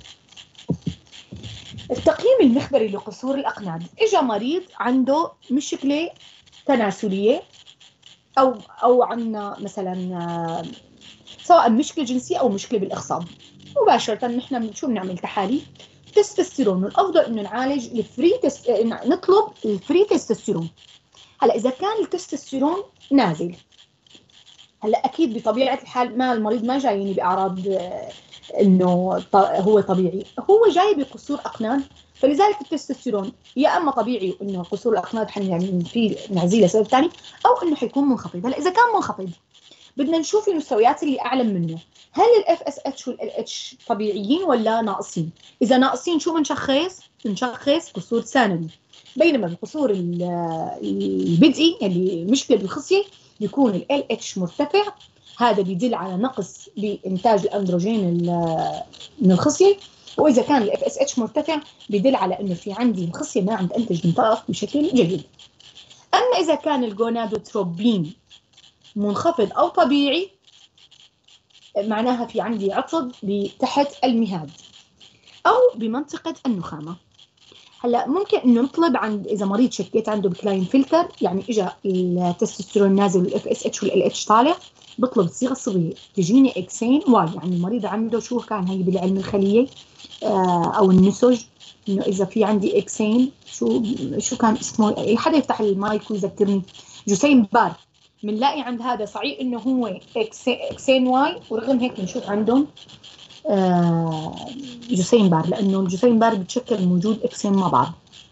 S1: التقييم المخبري لقصور الأقناب. إجا مريض عنده مشكلة تناسلية أو عندنا مثلا سواء مشكلة جنسية أو مشكلة بالإخصاب، مباشرة نحن شو بنعمل؟ تحاليل تستوستيرون، والأفضل إنه نعالج نطلب الفري تستوستيرون. هلا إذا كان التستوستيرون نازل، هلا أكيد بطبيعة الحال ما المريض ما جايني بأعراض إنه هو طبيعي، هو جاي بقصور أقناب، فلذلك التستوستيرون يا اما طبيعي انه قصور الاقناب يعني في نعزيه لسبب ثاني، او انه حيكون منخفض. هلا اذا كان منخفض بدنا نشوف المستويات اللي اعلى منه، هل الاف اس اتش والال اتش طبيعيين ولا ناقصين؟ اذا ناقصين شو بنشخص؟ بنشخص قصور ثانوي، بينما القصور البدئي اللي مشكله بالخصيه بيكون ال اتش مرتفع، هذا بيدل على نقص بانتاج الاندروجين من الخصيه، واذا كان الاف اس اتش مرتفع بيدل على انه في عندي الخصيه ما عم تنتج نطاف بشكل جيد. اما اذا كان الجونادوتروبين منخفض او طبيعي معناها في عندي عطب تحت المهاد او بمنطقه النخامه. هلا ممكن انه نطلب عند اذا مريض شكيت عنده بكلاين فلتر، يعني اجى التستوستيرون نازل والاف اس اتش والال اتش طالع، بطلب الصيغه الصبيه تجيني اكسين واي، يعني المريض عنده شو كان هي بالعلم الخليه او النسج، انه اذا في عندي اكسين شو كان اسمه، حدا يفتح المايك ويذكرني، جسيم بار، بنلاقي عند هذا صحيح انه هو اكسين واي، ورغم هيك بنشوف عندهم جسيم بار، لانه الجسيم بار بتشكل موجود اكسين مع بعض.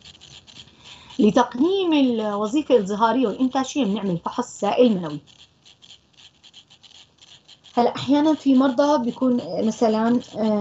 S1: لتقييم الوظيفه الظهاريه والانتاجيه بنعمل فحص سائل منوي. هلا احيانا في مرضى بيكون مثلا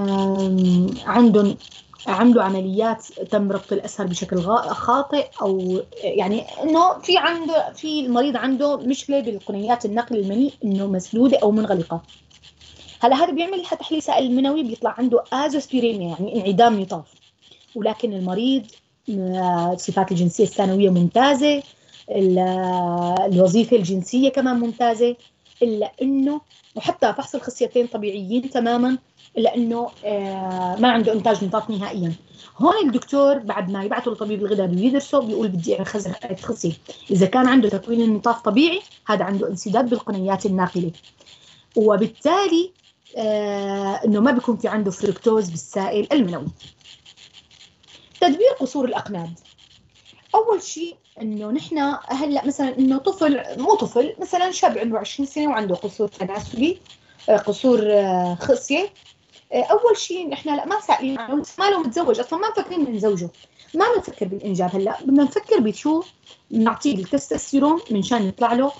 S1: عملوا عمليات تم ربط الاسهر بشكل خاطئ، او يعني انه في المريض عنده مشكله بالقنيات النقل المني انه مسدوده او منغلقه. هلا هذا بيعمل تحليل سائل منوي بيطلع عنده ازوسبيريميا، يعني انعدام نطاف، ولكن المريض الصفات الجنسيه الثانويه ممتازه، الوظيفه الجنسيه كمان ممتازه، الا انه وحتى فحص الخصيتين طبيعيين تماما، الا انه ما عنده انتاج نطاف نهائيا. هون الدكتور بعد ما يبعثه لطبيب الغدد ويدرسه بيقول بدي اخزن خصيه. اذا كان عنده تكوين النطاف طبيعي هذا عنده انسداد بالقنيات الناقله، وبالتالي انه ما بيكون في عنده فركتوز بالسائل المنوي. تدبير قصور الاقناب. اول شيء انه نحن هلا مثلا انه طفل مو طفل، مثلا شاب عمره 20 سنه وعنده قصور تناسلي، قصور خصيه، اول شيء نحن لا ما سائلين عنه، ما له متزوج اصلا، ما مفكرين نزوجه، ما بنفكر بالانجاب. هلا بدنا نفكر بشو نعطيه التستوستيرون منشان يطلع له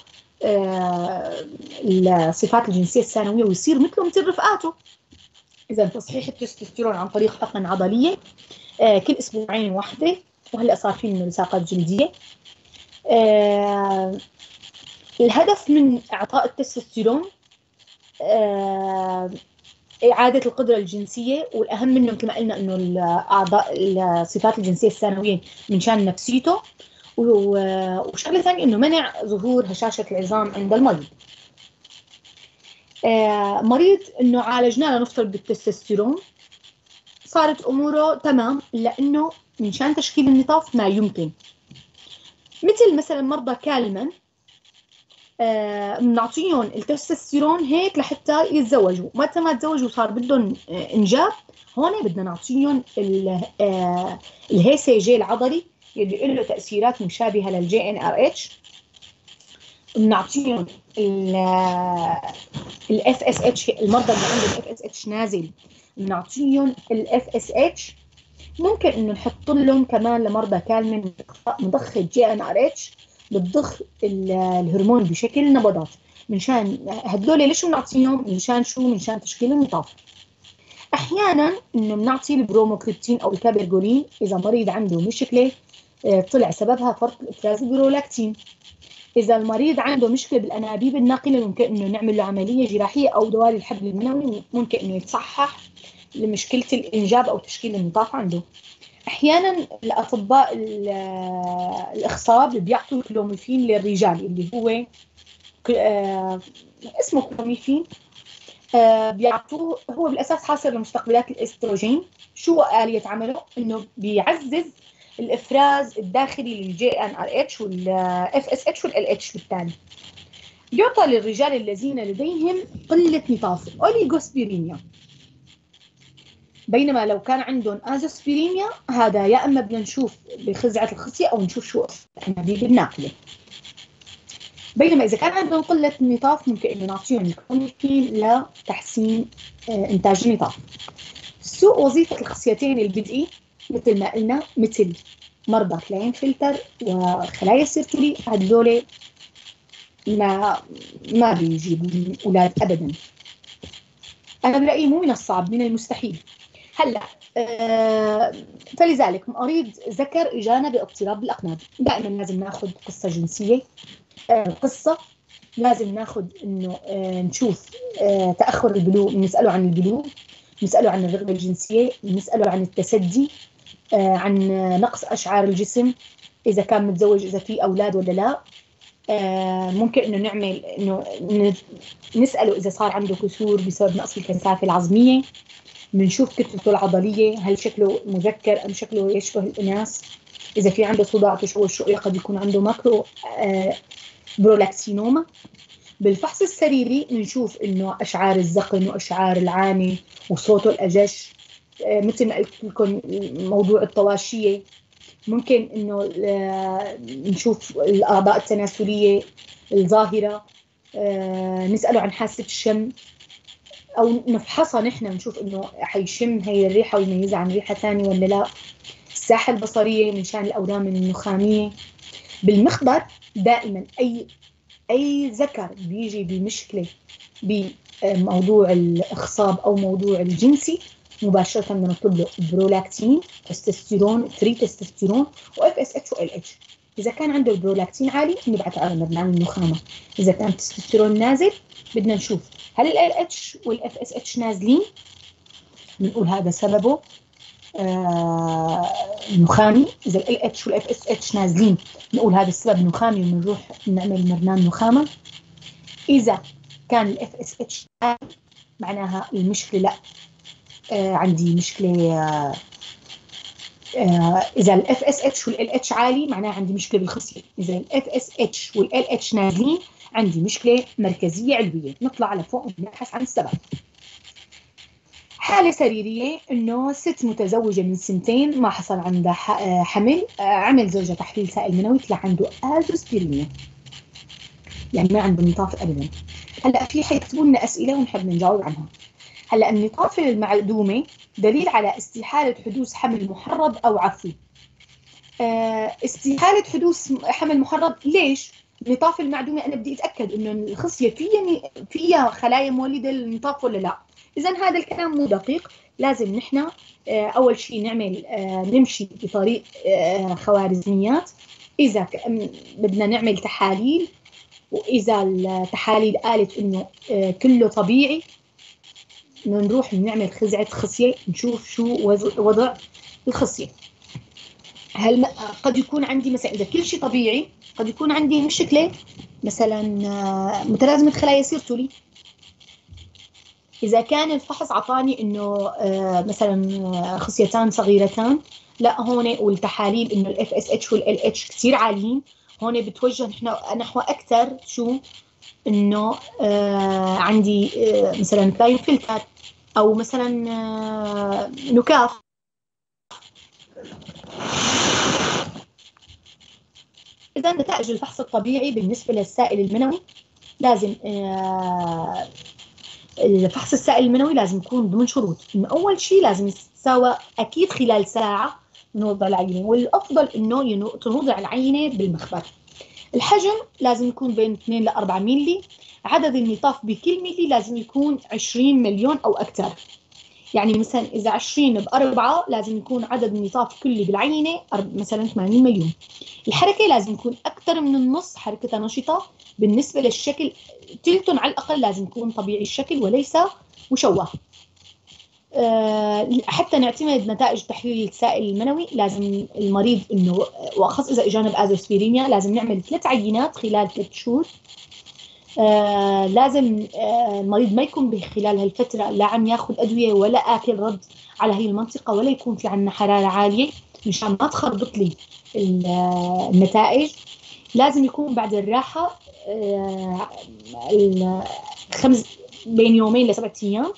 S1: الصفات الجنسيه الثانويه ويصير مثله مثل رفقاته. اذا تصحيح التستوستيرون عن طريق حقن عضليه كل اسبوعين واحده، وهلا صار في منه لصاقات جلديه. الهدف من اعطاء التستوستيرون إعادة القدرة الجنسية، والأهم منه مثل ما قلنا إنه الأعضاء الصفات الجنسية الثانوية منشان نفسيته، وشغلة ثانية إنه منع ظهور هشاشة العظام عند المريض. مريض إنه عالجناه لنفترض بالتستوستيرون صارت أموره تمام، لأنه منشان تشكيل النطاف ما يمكن، مثلا مرضى كالمان بنعطيهم التستوستيرون هيك لحتى يتزوجوا، متى ما تزوجوا صار بدهم انجاب، هون بدنا نعطيهم الهي جي العضلي اللي له تاثيرات مشابهه للجي ان ار اتش، بنعطيهم الاف اس اتش، المرضى اللي عندهم الاف اس اتش نازل بنعطيهم الاف اس اتش، ممكن انه نحط لهم كمان لمرضى كالمن مضخه جي ان ار اتش بتضخ الهرمون بشكل نبضات، منشان هدول ليش بنعطيهم؟ منشان شو؟ منشان تشكيل النطاف. احيانا انه بنعطي البروموكريبتين او الكابرجولين اذا مريض عنده مشكله طلع سببها فرط افراز البرولاكتين. اذا المريض عنده مشكله بالانابيب الناقله ممكن انه نعمل له عمليه جراحيه او دوالي الحبل المنوي، ممكن انه يتصحح لمشكله الانجاب او تشكيل النطاف عنده. احيانا الاطباء الاخصاب بيعطوا الكلوميفين للرجال اللي هو اسمه كلوميفين، بيعطوه، هو بالاساس حاصل لمستقبلات الاستروجين. شو آلية عمله؟ انه بيعزز الافراز الداخلي للجي ان ار اتش والاف اس اتش والال اتش. بالتالي يعطى للرجال الذين لديهم قله نطاف اوليغوسبيريميا، بينما لو كان عندهم ازوسبيريميا هذا يا اما بدنا نشوف بخزعه الخصيه او نشوف شو الانابيب الناقله. بينما اذا كان عندهم قله نطاف ممكن انه نعطيهم الكلوميفين لتحسين انتاج النطاف. سوء وظيفه الخصيتين البدئي مثل ما قلنا، مثل مرضى كلاين فلتر وخلايا السيرتولي، هذول ما بيجيبوا اولاد ابدا. انا برايي مو من الصعب، من المستحيل. هلا فلذلك مريض ذكر اجانا باضطراب بالاقناب، دائما لازم ناخذ قصه جنسيه، قصه لازم ناخذ انه نشوف تاخر البلوغ، نساله عن البلوغ، نساله عن الرغبه الجنسيه، نساله عن التسدي، عن نقص اشعار الجسم، اذا كان متزوج، اذا في اولاد ولا لا. ممكن انه نعمل انه نساله اذا صار عنده كسور بسبب نقص الكثافه العظميه، بنشوف كتلته العضليه هل شكله مذكر ام شكله يشبه الاناث، اذا في عنده صداع تشوش رؤيه قد يكون عنده ماكرو برولاكسينوما. بالفحص السريري بنشوف انه اشعار الذقن واشعار العاني وصوته الاجش، مثل ما قلت لكم موضوع الطواشيه. ممكن انه نشوف الاعضاء التناسليه الظاهره، نساله عن حاسه الشم او نفحصها نحن نشوف انه حيشم هي الريحه ويميزها عن ريحه ثانيه ولا لا. الساحه البصريه من شان الاورام النخاميه. بالمخبر دائما اي ذكر بيجي بمشكله بموضوع الاخصاب او موضوع الجنسي مباشره بدنا نطلب له برولاكتين، تستوستيرون، فري تستوستيرون، واف اس اتش وال اتش. اذا كان عنده البرولاكتين عالي بنبعث على مرنان النخامه. اذا كان التستوستيرون نازل بدنا نشوف هل ال اتش والاف اس اتش نازلين، بنقول هذا سببه نخامي. اذا ال اتش والاف اس اتش نازلين نقول هذا السبب نخامي وبنروح نعمل مرنان نخامه. اذا كان الاف اس اتش معناها المشكله لا، عندي مشكله. اذا الاف اس اتش والال اتش عالي معناها عندي مشكله بالخصيه. اذا الاف اس اتش والال اتش نازلين عندي مشكله مركزيه علويه. نطلع على فوق ونبحث عن السبب. حالة سريرية إنه ست متزوجة من 2 ما حصل عندها حمل، عمل زوجها تحليل سائل منوي طلع عنده ازوسبيريميا، يعني ما عنده نطاف أبدا. هلا في حيكتبوا لنا أسئلة ونحب نجاوب عنها. هلا النطافة المعدومة دليل على استحالة حدوث حمل محرض أو عفوي. استحالة حدوث حمل محرض ليش؟ النطافة المعدومة أنا بدي أتأكد إنه الخصية فيها خلايا مولدة للنطاف ولا لا. إذا هذا الكلام مو دقيق. لازم نحن أول شيء نعمل نمشي بطريق خوارزميات. إذا بدنا نعمل تحاليل، وإذا التحاليل قالت إنه كله طبيعي نروح نعمل خزعة خصية نشوف شو وضع الخصية. هل قد يكون عندي مثلا إذا كل شيء طبيعي قد يكون عندي مشكلة مثلا متلازمة خلايا سيرتولي. إذا كان الفحص عطاني إنه مثلا خصيتان صغيرتان، لا هون والتحاليل إنه الاف اس اتش والال اتش كثير عاليين، هون بتوجه نحو أكثر شو إنه عندي مثلا كلاين فلتر أو مثلا نكاف. إذا نتائج الفحص الطبيعي بالنسبة للسائل المنوي لازم الفحص السائل المنوي لازم يكون ضمن شروط إنه أول شيء لازم يتساوى أكيد خلال ساعة من وضع العينة، والأفضل إنه تنوضع العينة بالمخبر. الحجم لازم يكون بين 2 ل 4 ملي. عدد النطاف بكل ملي لازم يكون 20 مليون أو أكثر. يعني مثلا إذا 20 ب4 لازم يكون عدد النطاف كلي بالعينة مثلا 80 مليون. الحركة لازم يكون أكثر من النص حركتها نشطة. بالنسبة للشكل تلتون على الأقل لازم يكون طبيعي الشكل وليس مشوه. حتى نعتمد نتائج تحليل السائل المنوي لازم المريض انه، واخص اذا اجانا بازوسبيرينيا، لازم نعمل 3 عينات خلال 3 شهور. لازم المريض ما يكون خلال هالفتره لا عم ياخذ ادويه ولا اكل رد على هي المنطقه، ولا يكون في عندنا حراره عاليه مشان ما تخربط لي النتائج. لازم يكون بعد الراحه بين يومين ل7 ايام.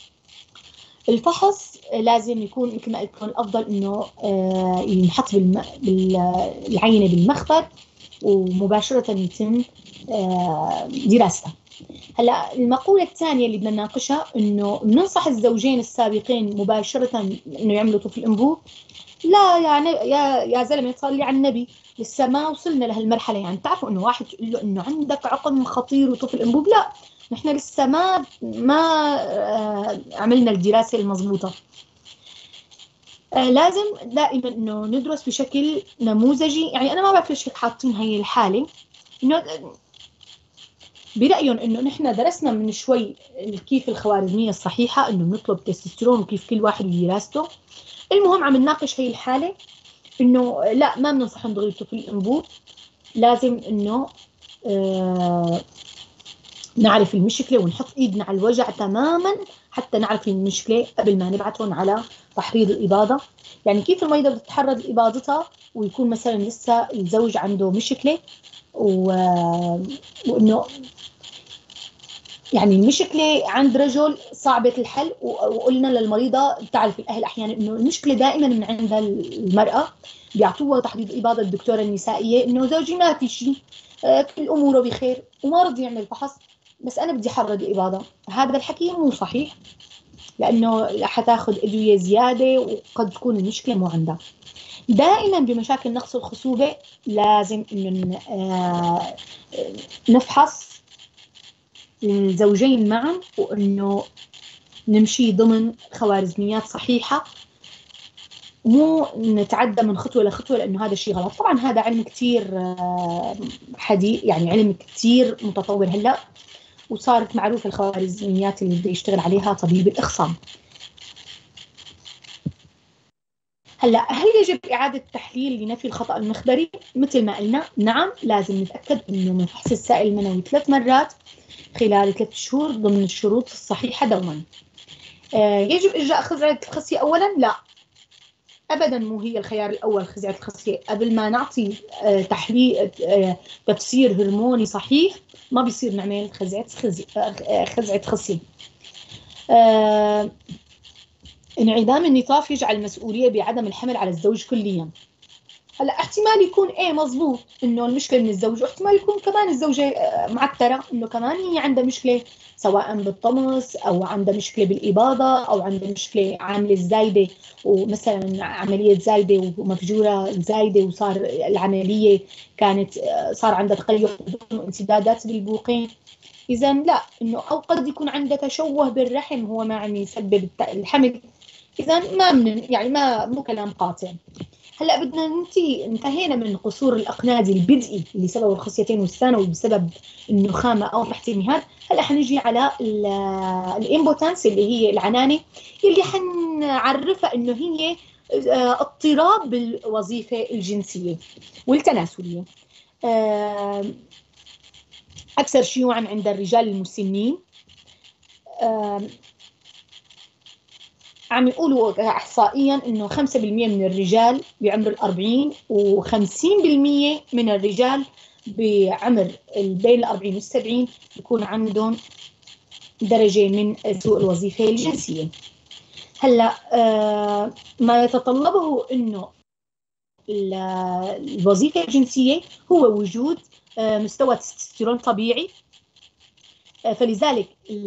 S1: الفحص لازم يكون مثل ما قلت لكم الافضل انه ينحط بالعينه بالمخبر ومباشره يتم دراستها. هلا المقوله الثانيه اللي بدنا نناقشها انه بننصح الزوجين السابقين مباشره انه يعملوا طفل انبوب. لا يعني يا زلمه صلي على النبي، لسه ما وصلنا لهالمرحله. يعني تعرفوا انه واحد تقول له انه عندك عقم خطير وطفل انبوب، لا نحن لسه ما عملنا الدراسه المضبوطه. لازم دائما انه ندرس بشكل نموذجي. يعني انا ما بعرف ليش هيك حاطين هي الحاله، انه برأيهم انه نحن درسنا من شوي كيف الخوارزميه الصحيحه انه بنطلب تستوستيرون وكيف كل واحد ودراسته. المهم عم نناقش هي الحاله انه لا ما بننصحهم دغري في الانبوب. لازم انه نعرف المشكله ونحط ايدنا على الوجع تماما حتى نعرف المشكله قبل ما نبعثهم على تحريض الاباضه. يعني كيف المريضه بتتحرض اباضتها ويكون مثلا لسه الزوج عنده مشكله وانه يعني المشكله عند رجل صعبه الحل، وقلنا للمريضه بتعرف الاهل احيانا انه المشكله دائما من عند المراه، بيعطوها تحضيض اباضه الدكتوره النسائيه انه زوجي ما في شيء، كل اموره بخير وما رضي يعمل فحص، بس انا بدي حرض اباضه. هذا الحكي مو صحيح، لانه حتاخذ ادويه زياده وقد تكون المشكله مو عندها. دائما بمشاكل نقص الخصوبه لازم انه نفحص الزوجين معا، وانه نمشي ضمن خوارزميات صحيحه، مو نتعدى من خطوه لخطوه، لانه هذا الشيء غلط. طبعا هذا علم كثير حديث، يعني علم كثير متطور هلا، وصارت معروفه الخوارزميات اللي بده يشتغل عليها طبيب الاخصام. هلا هل يجب اعاده تحليل لنفي الخطا المخبري؟ مثل ما قلنا نعم، لازم نتاكد انه من فحص السائل المنوي 3 مرات خلال 3 شهور ضمن الشروط الصحيحه دوما. يجب اجراء خزعه الخصيه اولا؟ لا ابدا، مو هي الخيار الاول خزعه الخصيه. قبل ما نعطي تحليل تفسير هرموني صحيح ما بيصير نعمل خزعه خصيه. انعدام النطاف يجعل المسؤوليه بعدم الحمل على الزوج كليا. هلا احتمال يكون مزبوط انه المشكله من الزوج، واحتمال يكون كمان الزوجه معتره انه كمان هي عندها مشكله، سواء بالطمس او عندها مشكله بالاباضه او عندها مشكله عامله زايده، ومثلا عمليه زايده ومفجوره زايده وصار العمليه كانت صار عندها تقيؤ وانسدادات بالبوقين. اذا لا، انه او قد يكون عندها تشوه بالرحم هو ما عم يسبب الحمل. اذا ما من يعني ما مو كلام قاطع. هلا بدنا انتهينا من قصور الاقنادي البدئي اللي سببه الخصيتين والثانوي بسبب النخامه او تحت النهاد. هلا حنجي على الامبوتنس اللي هي العنانه، اللي حنعرفها انه هي اضطراب بالوظيفه الجنسيه والتناسليه، اكثر شيوعا عند الرجال المسنين. عم يقولوا احصائيا انه 5% من الرجال بعمر ال40 و50% من الرجال بعمر بين ال40 وال70 يكون عندهم درجه من سوء الوظيفه الجنسيه. هلا ما يتطلبه انه الوظيفه الجنسيه هو وجود مستوى تستوستيرون طبيعي. فلذلك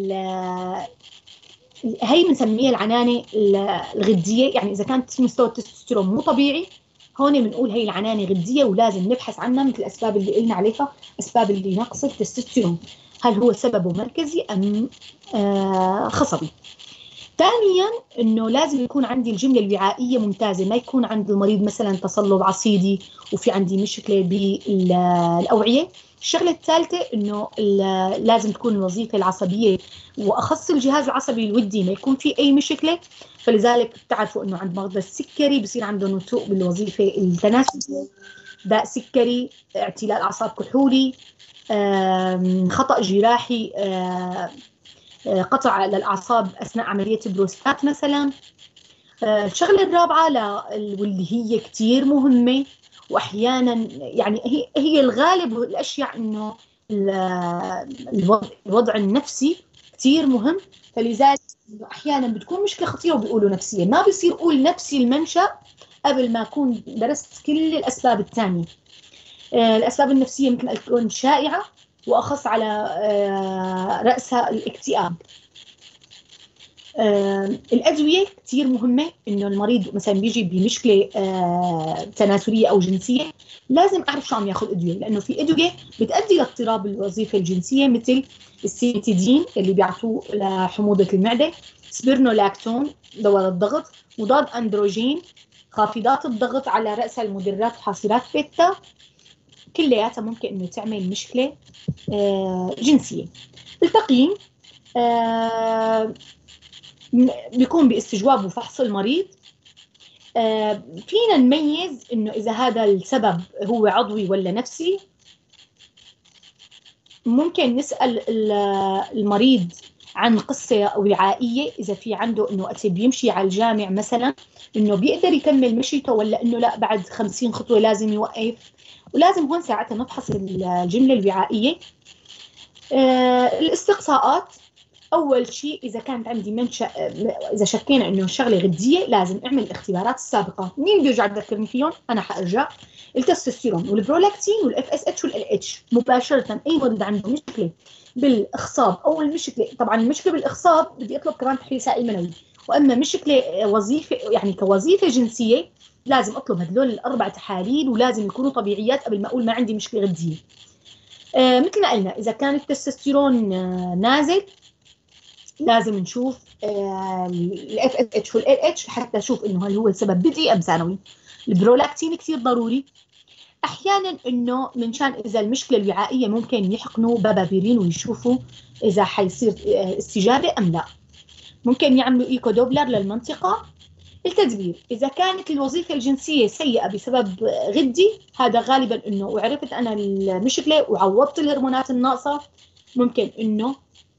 S1: هي بنسميها العنانه الغديه. يعني اذا كانت مستوى التستوستيرون مو طبيعي، هون بنقول هي العنانه غديه ولازم نبحث عنها، مثل الاسباب اللي قلنا عليها، اسباب اللي نقص التستوستيرون، هل هو سببه مركزي ام خصبي. ثانيا انه لازم يكون عندي الجمله الوعائيه ممتازه، ما يكون عند المريض مثلا تصلب عصيدي وفي عندي مشكله بالاوعيه. الشغله الثالثه انه لازم تكون الوظيفه العصبيه واخص الجهاز العصبي الودي ما يكون في اي مشكله. فلذلك بتعرفوا انه عند مرضى السكري بصير عندهم نتوء بالوظيفه التناسليه، داء سكري، اعتلال اعصاب كحولي، خطأ جراحي، قطع للأعصاب أثناء عملية البروستات مثلا. الشغلة الرابعة واللي هي كتير مهمة وأحيانا يعني هي الغالب الأشياء إنه الوضع النفسي كتير مهم. فلذلك أحيانا بتكون مشكلة خطيرة وبيقولوا نفسية، ما بيصير أقول نفسي المنشأ قبل ما أكون درست كل الأسباب الثانية. الأسباب النفسية مثل ما تكون شائعة وأخص على رأسها الاكتئاب. الأدوية كتير مهمة، إنه المريض مثلا بيجي بمشكلة تناسلية أو جنسية لازم أعرف شو عم ياخذ أدوية، لأنه في أدوية بتؤدي لاضطراب الوظيفة الجنسية مثل السيتيدين اللي بيعطوه لحموضة المعدة، سبيرنولاكتون دواء للضغط، مضاد أندروجين، خافضات الضغط على رأسها المدرات وحاصرات بيتا، كلياتها ممكن إنه تعمل مشكلة جنسية. التقييم بيكون باستجواب وفحص المريض. فينا نميز إنه إذا هذا السبب هو عضوي ولا نفسي. ممكن نسأل المريض عن قصة وعائية، إذا في عنده إنه وقت بيمشي على الجامع مثلا إنه بيقدر يكمل مشيته ولا إنه لا بعد 50 خطوة لازم يوقف، ولازم هون ساعتها نفحص الجملة الوعائية. الاستقصاءات، أول شيء إذا كانت عندي منشأ، إذا شكينا إنه شغلة غدية لازم أعمل الاختبارات السابقة. مين بيرجع يذكرني فيهم؟ أنا حأرجع. التستوستيرون والبرولاكتين والإف إس إتش والإل إتش مباشرة. أي مريض عنده مشكلة بالإخصاب أو المشكلة، طبعا المشكلة بالإخصاب بدي أطلب كمان تحليل سائل منوي، وأما مشكلة وظيفة يعني كوظيفة جنسية لازم أطلب هدول الأربع تحاليل ولازم يكونوا طبيعيات قبل ما أقول ما عندي مشكلة غدية. مثل ما قلنا إذا كان التستوستيرون نازل لازم نشوف الاف اس اتش والال اتش حتى اشوف انه هل هو السبب بدئي ام ثانوي. البرولاكتين كثير ضروري. احيانا انه منشان اذا المشكله الوعائيه ممكن يحقنوا بابافيرين ويشوفوا اذا حيصير استجابه ام لا. ممكن يعملوا ايكو دوبلر للمنطقه. التدبير اذا كانت الوظيفه الجنسيه سيئه بسبب غدي، هذا غالبا انه وعرفت انا المشكله وعوضت الهرمونات الناقصه، ممكن انه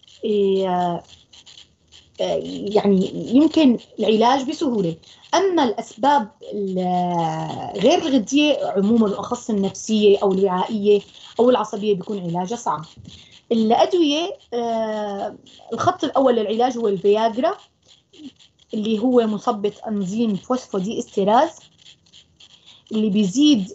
S1: يعني يمكن العلاج بسهولة. أما الأسباب غير الغدية عموما الأخص النفسية أو الوعائية أو العصبية بيكون علاجها صعب. الأدوية الخط الأول للعلاج هو الفياجرا اللي هو مثبط أنزيم فوسفودي استيراز اللي بيزيد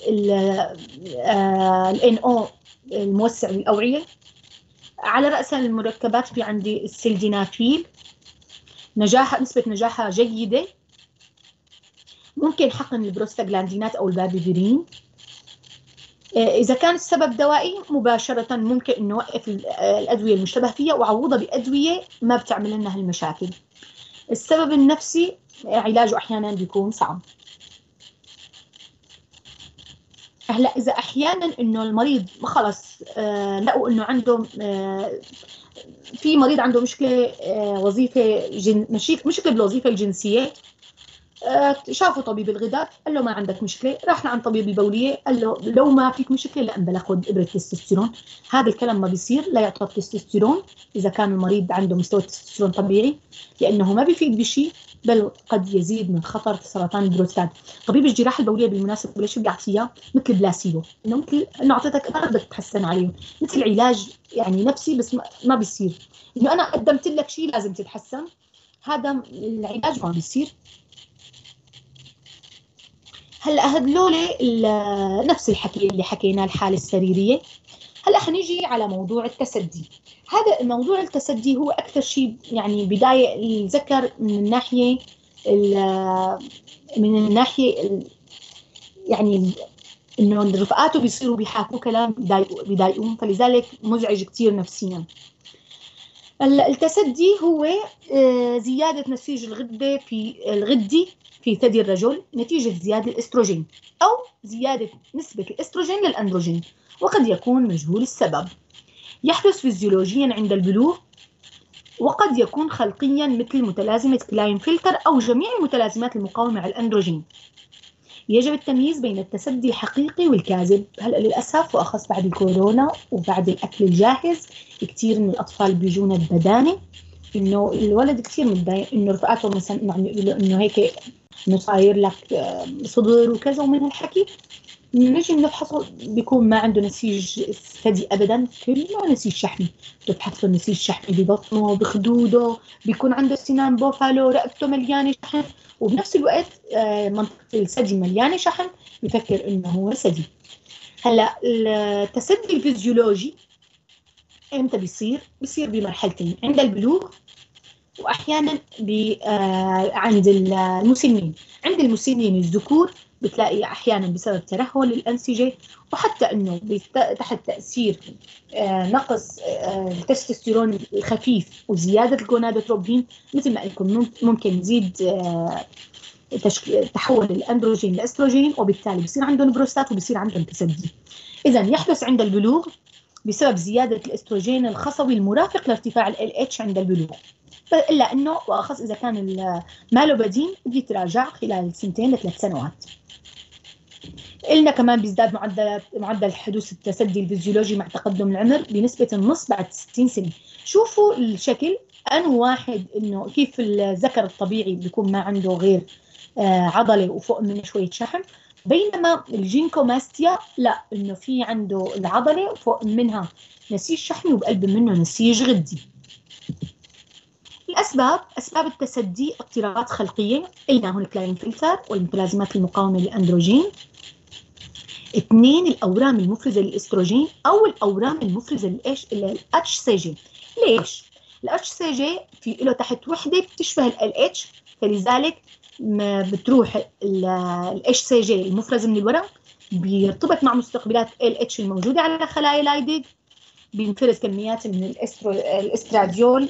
S1: ال NO الموسع للأوعية. على رأس المركبات في عندي السلدينافيل، نسبة نجاحها جيدة. ممكن حقن البروستاجلاندينات أو البابيفيرين. إذا كان السبب دوائي مباشرة ممكن إنه نوقف الأدوية المشتبه فيها وعوضها بأدوية ما بتعمل لنا هالمشاكل. السبب النفسي علاجه أحيانا بيكون صعب. هلا إذا أحيانا إنه المريض خلص لقوا إنه عنده في مريض عنده مشكلة وظيفة مشكلة بالوظيفة الجنسية، شافوا طبيب الغدد قال له ما عندك مشكلة، راح لعند طبيب البولية قال له لو ما فيك مشكلة لا بلا خذ إبرة تستوستيرون. هذا الكلام ما بيصير، لا يعطى تستوستيرون إذا كان المريض عنده مستوى التستوستيرون طبيعي، لأنه ما بيفيد بشيء بل قد يزيد من خطر سرطان البروستات. طبيب الجراحة البولية بالمناسبة ليش بيعطيها مثل بلاسيبو، إنه مثل إنه أعطيتك ما بدك تحسن عليه، مثل علاج يعني نفسي بس ما بيصير إنه أنا قدمت لك شيء لازم تتحسن، هذا العلاج ما بيصير. هلا هدول نفس الحكي اللي حكيناه الحالة السريرية. هلا حنيجي على موضوع التسدي. هذا موضوع التسدي هو أكثر شيء يعني بداية الذكر من الناحية يعني إنه رفقاته بيصيروا بيحاكوا كلام بيضايقوهم، فلذلك مزعج كثير نفسيا. التسدي هو زيادة نسيج الغدي في ثدي الرجل نتيجة زيادة الإستروجين أو زيادة نسبة الإستروجين للأندروجين، وقد يكون مجهول السبب. يحدث فيزيولوجيا عند البلوغ، وقد يكون خلقيا مثل متلازمة كلاين-فلتر أو جميع المتلازمات المقاومة على الأندروجين. يجب التمييز بين التسدي الحقيقي والكاذب. هلأ للأسف وأخص بعد الكورونا وبعد الأكل الجاهز كتير من الأطفال بيجونا ببدانة إنه الولد كتير متضايق إنه رفقاته مثلا عم يقولوا إنه هيك إنه صاير لك صدر وكذا ومن هالحكي، نجي بنفحصه بيكون ما عنده نسيج ثدي ابدا، كله نسيج شحمي. بتفحص له نسيج شحمي ببطنه بخدوده، بيكون عنده سنان بوفالو، رقبته مليانه شحم، وبنفس الوقت منطقه الثدي مليانه شحم، بفكر انه هو ثدي. هلا التسدي الفيزيولوجي امتى بيصير بمرحلتين، عند البلوغ واحيانا عند المسنين. عند المسنين الذكور بتلاقي احيانا بسبب ترهل الانسجه، وحتى انه تحت تاثير نقص التستوستيرون الخفيف وزياده الجونادوتروبين، مثل ما قلت ممكن يزيد تحول الاندروجين لاستروجين، وبالتالي بصير عندهم بروستات وبصير عندهم تسدي. اذا يحدث عند البلوغ بسبب زياده الاستروجين الخصبي المرافق لارتفاع ال LH عند البلوغ، إلا أنه وأخص إذا كان ما له بديل بيتراجع خلال 2 ل3 سنوات. إلنا كمان بيزداد معدل حدوث التسدي الفيزيولوجي مع تقدم العمر بنسبة النص بعد 60 سنة. شوفوا الشكل، أنا واحد إنه كيف الذكر الطبيعي بيكون ما عنده غير عضلة وفوق منه شوية شحم، بينما الجينكوماستيا لا، إنه في عنده العضلة وفوق منها نسيج شحمي وبقلب منه نسيج غدي. أسباب التسدي اضطرابات خلقية، قلنا هون كلاين-فلتر والمتلازمات المقاومة للأندروجين. 2 الأورام المفرزة للإستروجين أو الأورام المفرزة للHCG. ليش؟ الHCG في له تحت وحدة بتشبه ال LH، فلذلك بتروح الHCG المفرز من الورم بيرتبط مع مستقبلات LH الموجودة على خلايا لايديج، بينفرز كميات من الاستراديول،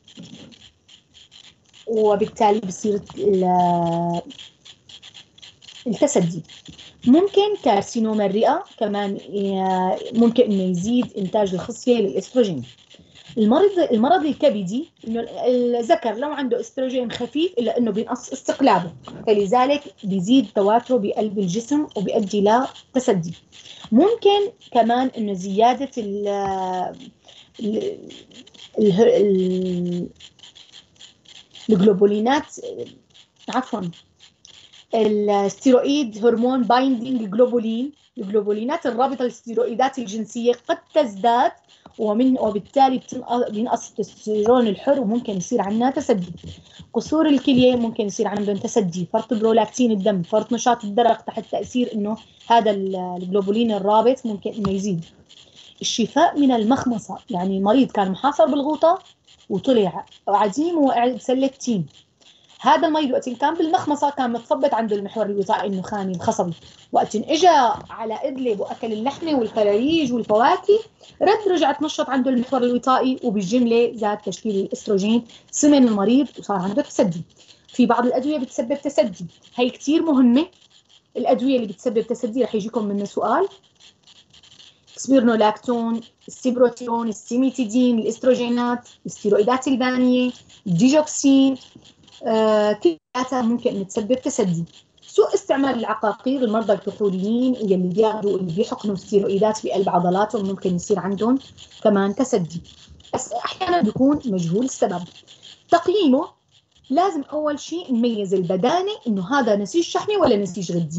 S1: وبالتالي بصير التسدي. ممكن كارسينوما الرئة كمان ممكن انه يزيد انتاج الخصية للاستروجين. المرض الكبدي انه الذكر لو عنده استروجين خفيف الا انه بينقص استقلابه، فلذلك بيزيد تواتره بقلب الجسم وبيؤدي لتسدي. ممكن كمان انه زيادة الجلوبولينات، عفوا الستيرويد هرمون بايندينج الجلوبولينات الرابطة للستيرويدات الجنسية قد تزداد، وبالتالي بينقص التستوستيرون الحر وممكن يصير عندنا تسدي. قصور الكلية ممكن يصير عندهم تسدي، فرط برولاكتين الدم، فرط نشاط الدرق تحت تأثير انه هذا الجلوبولين الرابط ممكن انه يزيد. الشفاء من المخمصة، يعني المريض كان محاصر بالغوطة وطلع عزيم وقاعد بسلة تين، هذا المريض وقت كان بالمخمصة كان متثبت عنده المحور الوظائي النخامي الخصبي، وقت اجى على ادلب واكل اللحمه والخراريج والفواكه رجعت نشط عنده المحور الوظائي، وبالجمله زاد تشكيل الاستروجين، سمن المريض وصار عنده تسدي. في بعض الادويه بتسبب تسدي، هي كثير مهمه. الادويه اللي بتسبب تسدي رح يجيكم منها سؤال: سبيرنولاكتون، السيبروتيون، السيميتيدين، الاستروجينات، الستيرويدات البانيه، الديجوكسين، كلها ممكن ان تسبب تسدي. سوء استعمال العقاقير، المرضى الكحوليين اللي بياخذوا اللي بيحقنوا ستيرويدات بقلب عضلاتهم ممكن يصير عندهم كمان تسدي، بس احيانا بيكون مجهول السبب. تقييمه لازم اول شيء نميز البدانه انه هذا نسيج شحمي ولا نسيج غدي.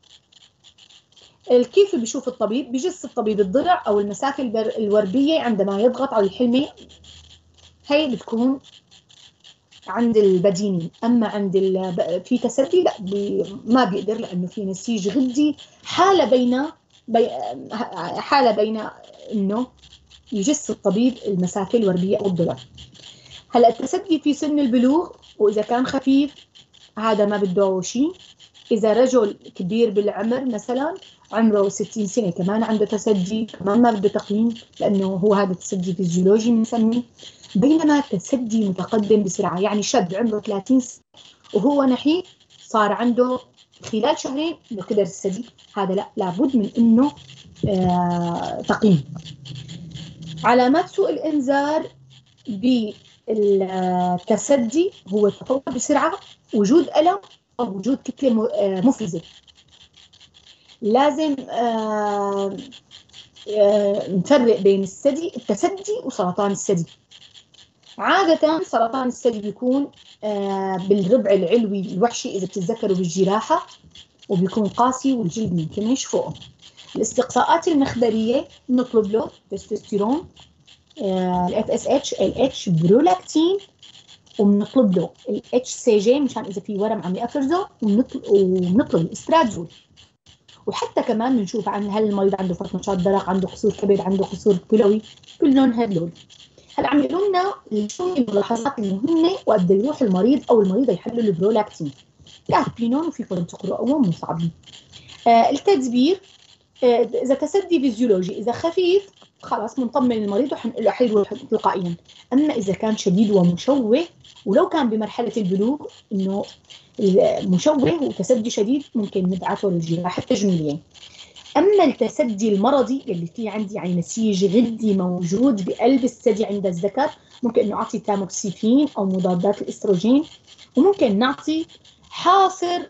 S1: كيف بيشوف الطبيب؟ بجس الطبيب الضلع او المسافه الوربيه عندما يضغط على الحلمه، هي بتكون عند البديني. اما عند في تسدي لا، ما بيقدر، لانه في نسيج غدي، حاله بين انه يجس الطبيب المسافه الوربيه او الضلع. هلا التسدي في سن البلوغ، واذا كان خفيف هذا ما بده شيء. اذا رجل كبير بالعمر مثلا عمره 60 سنه كمان عنده تسدي، كمان ما بده تقييم، لانه هو هذا التسدي فيزيولوجي بنسميه. بينما التسدي متقدم بسرعة، يعني شاب عمره 30 سنة وهو نحيف صار عنده خلال شهرين انه كبر الثدي، هذا لا، لابد من انه تقييم. علامات سوء الانذار بالتسدي هو التطور بسرعة، وجود ألم أو وجود كتلة مفرزة. لازم نفرق بين التسدي وسرطان الثدي. عادة سرطان الثدي بيكون بالربع العلوي الوحشي إذا بتتذكروا بالجراحة، وبيكون قاسي والجلد منكمش فوقه. الاستقصاءات المخبرية نطلب له تستوستيرون، الاف اس اتش، الاتش، برولاكتين، وبنطلب له الاتش سي جي مشان اذا في ورم عم يفرزه، وبنطلب الاسترادزول. وحتى كمان بنشوف عن هل المريض عنده فرط نشاط درق، عنده قصور كبد، عنده قصور كلوي، كلهم هدول. هلا عم يقولوا لنا شو الملاحظات المهمه وقت بده يروح المريض او المريضه يحللوا البرولاكتين. كاتبينهم وفيكم تقراوهم مو صعبين. التدبير اذا تسدي فيزيولوجي، اذا خفيف خلاص بنطمن المريض وحنقول له حيروح تلقائيا. اما اذا كان شديد ومشوه، ولو كان بمرحله البلوغ انه مشوه وتسدي شديد، ممكن نبعثه للجراحه التجميليه. اما التسدي المرضي اللي فيه عندي يعني نسيج غدي موجود بقلب الثدي عند الذكر، ممكن انه اعطي تاموكسيفين او مضادات الاستروجين، وممكن نعطي حاصر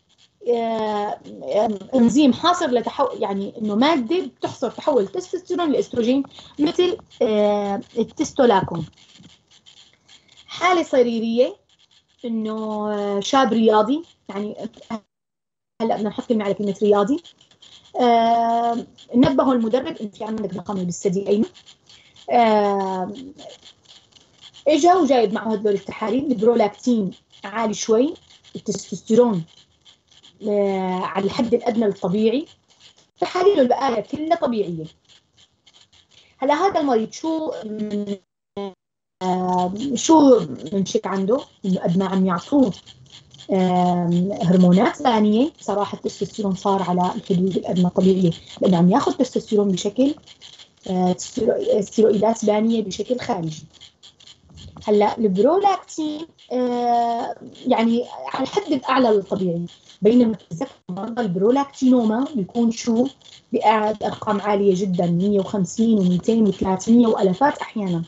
S1: انزيم حاصر يعني انه ماده بتحصر تحول التستوستيرون لاستروجين، مثل التستولاكون. حاله صريريه انه شاب رياضي، يعني هلا بدنا نحط كلمه على كلمه رياضي، نبهوا المدرب انه في عندك ضخامه بالثدي الايمن، اجا وجايب معه هدول التحاليل، البرولاكتين عالي شوي، التستوستيرون على الحد الادنى الطبيعي، تحاليله البقايا كلها طبيعيه. هلا هذا المريض شو بنشك عنده؟ انه قد ما عم يعطوه هرمونات ثانيه، صراحه التستوستيرون صار على الحدود الادنى الطبيعيه، لانه عم ياخذ تستوستيرون بشكل ستيرويدات بانيه بشكل خارجي. هلا البرولاكتين يعني على الحد الاعلى للطبيعي، بينما مرضى البرولاكتينوما بيكون شو بقاعد ارقام عاليه جدا، 150 و200 و300 والافات احيانا.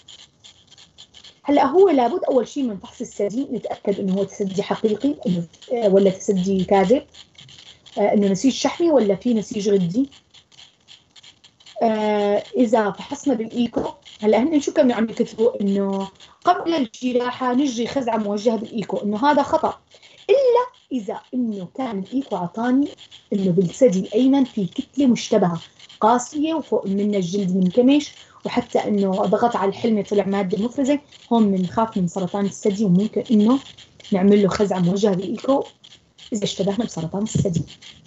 S1: هلا هو لابد اول شيء من فحص الثدي نتاكد انه هو تسدي حقيقي ولا تسدي كاذب، انه نسيج شحمي ولا في نسيج غدي. اذا فحصنا بالايكو، هلا هن شو كانوا عم يكتبوا انه قبل الجراحه نجري خزعه موجهه بالايكو، انه هذا خطا، الا اذا انه كان الايكو عطاني انه بالثدي الايمن في كتله مشتبهه قاسيه وفوق منها الجلد منكمش، وحتى انه ضغط على الحلمه طلع ماده مفرزه، هون بنخاف من سرطان الثدي، وممكن انه نعمل له خزعه موجهه بالايكو اذا اشتبهنا بسرطان الثدي.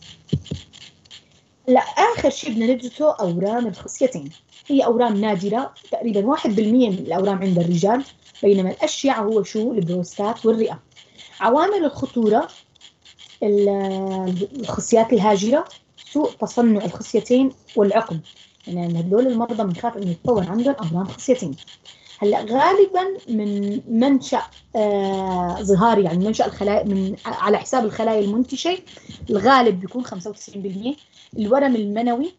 S1: لا، آخر شيء بدنا ندرسه أورام الخصيتين. هي أورام نادرة، تقريبا 1% من الأورام عند الرجال، بينما الأشيع هو شو؟ البروستات والرئة. عوامل الخطورة: الخصيات الهاجرة، سوء تصنع الخصيتين والعقم، يعني هدول المرضى بنخاف انه يتطور عندهم أورام خصيتين. هلا غالبا من منشأ ظهاري، يعني منشأ الخلايا على حساب الخلايا المنتشة، الغالب بيكون 95%. الورم المنوي،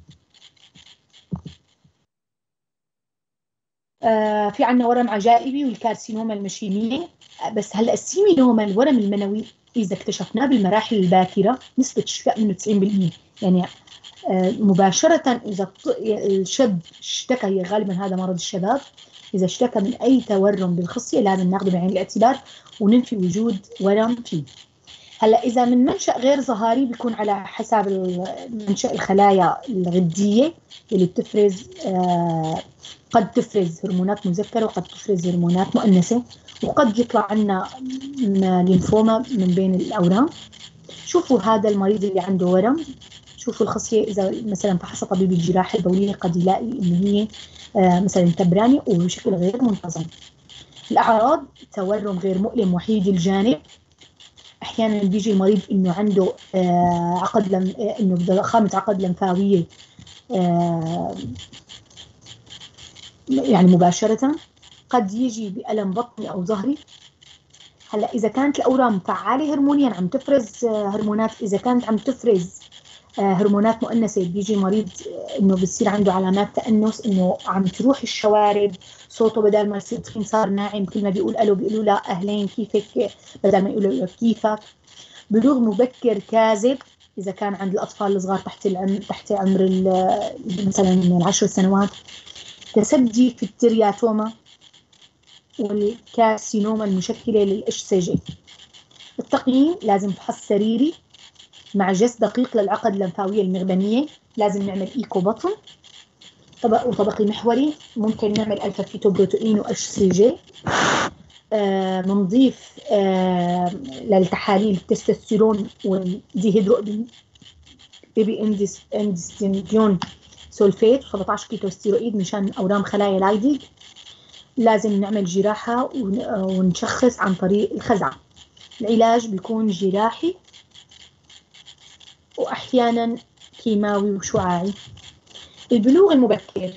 S1: في عندنا ورم عجائبي والكارسينوما المشيمية. بس هلا السيمينوما الورم المنوي إذا اكتشفناه بالمراحل الباكرة نسبة الشفاء منه 90%، يعني مباشرة إذا الشاب اشتكى، هي غالبا هذا مرض الشباب، إذا اشتكى من أي تورم بالخصية لازم ناخذه بعين الاعتبار وننفي وجود ورم فيه. هلا إذا من منشأ غير ظهاري بيكون على حسب منشأ الخلايا الغدية اللي بتفرز قد تفرز هرمونات مذكرة وقد تفرز هرمونات مؤنثة، وقد يطلع عنا ليمفوما من بين الأورام. شوفوا هذا المريض اللي عنده ورم، شوفوا الخصية، إذا مثلا فحص طبيب الجراحة البولية قد يلاقي إن هي مثلا تبراني وبشكل غير منتظم. الأعراض: تورم غير مؤلم وحيد الجانب، احيانا بيجي المريض انه عنده عقد انه ضخامه عقد لمفاويه يعني مباشره. قد يجي بألم بطني أو ظهري. هلا إذا كانت الأورام فعالة هرمونيا عم تفرز هرمونات، إذا كانت عم تفرز هرمونات مؤنثة، بيجي مريض إنه بصير عنده علامات تأنس، إنه عم تروح الشوارب، صوته بدل ما يصير تخين صار ناعم، كل ما بيقول ألو بيقولوا لا أهلين كيفك بدل ما يقولوا له كيفك. بلوغ مبكر كاذب إذا كان عند الأطفال الصغار تحت عمر مثلا 10 سنوات. تسدي في الترياتوما والكارسينوما المشكلة للإشسجي. التقييم لازم فحص سريري مع جس دقيق للعقد اللمفاوية المغبنية، لازم نعمل إيكو بطن وطبقي محوري، ممكن نعمل ألفا فيتو بروتين وإشسجي. بنضيف للتحاليل التستوستيرون والديهيدرو بيبي اندستينجون سولفيت و17 كيتو ستيرويد مشان أورام خلايا لايديج. لازم نعمل جراحة ونشخص عن طريق الخزعة. العلاج بيكون جراحي وأحيانا كيماوي وشعاعي. البلوغ المبكر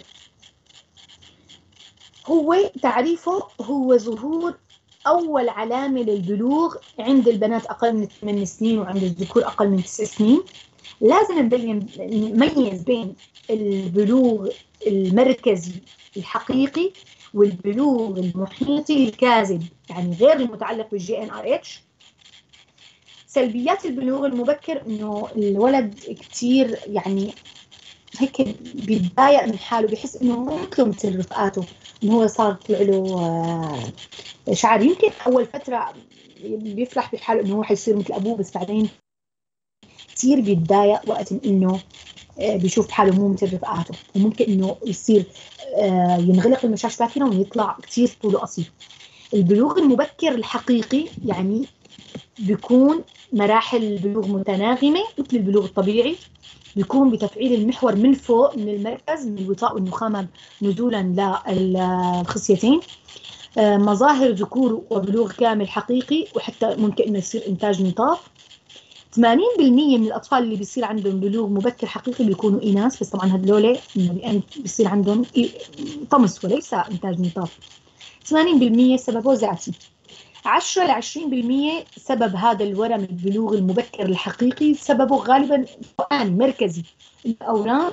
S1: هو تعريفه هو ظهور أول علامة للبلوغ عند البنات أقل من 8 سنين وعند الذكور أقل من 9 سنين. لازم نميز بين البلوغ المركزي الحقيقي والبلوغ المحيطي الكاذب، يعني غير المتعلق بالGnRH. سلبيات البلوغ المبكر إنه الولد كتير يعني هيك بيتضايق من حاله، بيحس إنه مو مثل رفقاته، إنه هو صار طلع له شعر. يمكن أول فترة بيفرح بحاله إنه هو حيصير مثل أبوه، بس بعدين كتير بيتضايق وقت إنه بيشوف حاله مو مثل رفقاته، وممكن إنه يصير ينغلق المشاش باكرا ويطلع كتير طوله قصير. البلوغ المبكر الحقيقي يعني بيكون مراحل البلوغ متناغمة مثل البلوغ الطبيعي، بيكون بتفعيل المحور من فوق من المركز من الوطاء والنخامة نزولا للخصيتين. مظاهر ذكور وبلوغ كامل حقيقي، وحتى ممكن إنه يصير إنتاج نطاف. 80% من الأطفال اللي بيصير عندهم بلوغ مبكر حقيقي بيكونوا إناث، بس طبعا هدول بيصير عندهم طمس وليس إنتاج نطاف. 80% سببه ذاتي. 10 ل 20% سبب هذا الورم البلوغ المبكر الحقيقي سببه غالبا فوقاني مركزي، الأورام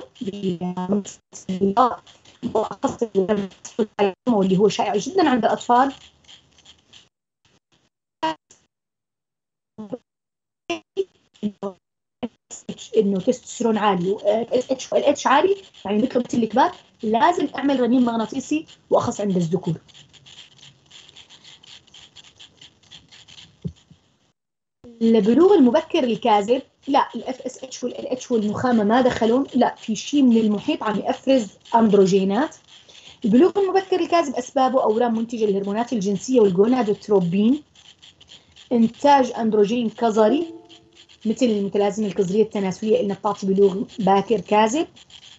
S1: واللي هو شائع جدا عند الأطفال. انه تستوستيرون عالي والاتش عالي، يعني مثل الكبار، لازم اعمل رنين مغناطيسي واخص عند الذكور. البلوغ المبكر الكاذب لا، الاف اس اتش والاتش والنخامه ما دخلون، لا في شيء من المحيط عم يفرز اندروجينات. البلوغ المبكر الكاذب اسبابه اورام منتجه للهرمونات الجنسيه والجونادوتروبين، انتاج اندروجين كظري مثل المتلازمه الكظريه التناسليه اللي بتعطي بلوغ باكر كاذب.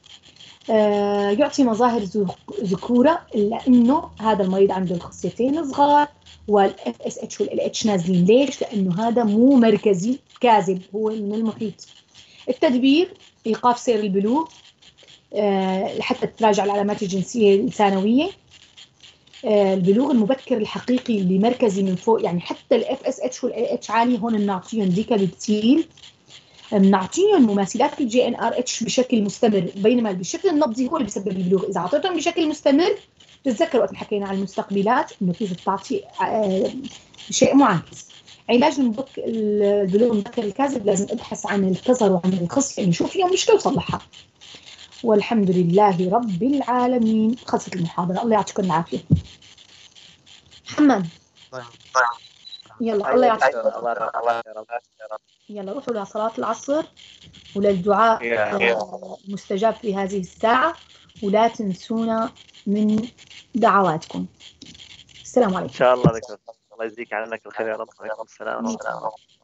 S1: يعطي مظاهر ذكوره لانه هذا المريض عنده الخصيتين صغار والاف اس اتش والال اتش نازلين. ليش؟ لانه هذا مو مركزي كاذب، هو من المحيط. التدبير ايقاف سير البلوغ لحتى تراجع العلامات الجنسيه الثانويه. البلوغ المبكر الحقيقي اللي مركزي من فوق، يعني حتى الاف اس اتش والال اتش عالي، هون بنعطيهم ديكالوبتيل، بنعطيهم مماثلات الGnRH بشكل مستمر، بينما بالشكل النبضي هو اللي بيسبب البلوغ. اذا اعطيتهم بشكل مستمر، تتذكر وقت حكينا عن المستقبلات انه كيف بتعطي شيء معاكس. علاج البلوغ المبكر الكاذب لازم ابحث عن الكظر وعن الخصيه، يعني نشوف فيهم مشكله وصلحها. والحمد لله رب العالمين. خلصت المحاضره، الله يعطيكم العافيه. محمد يلا، الله يعطيكم. يلا روحوا لصلاة العصر وللدعاء مستجاب في هذه الساعة، ولا تنسونا من دعواتكم. السلام عليكم.
S2: إن شاء الله دكتور، الله يجزيك عنك الخير يا رب. وعليكم السلام ورحمة الله.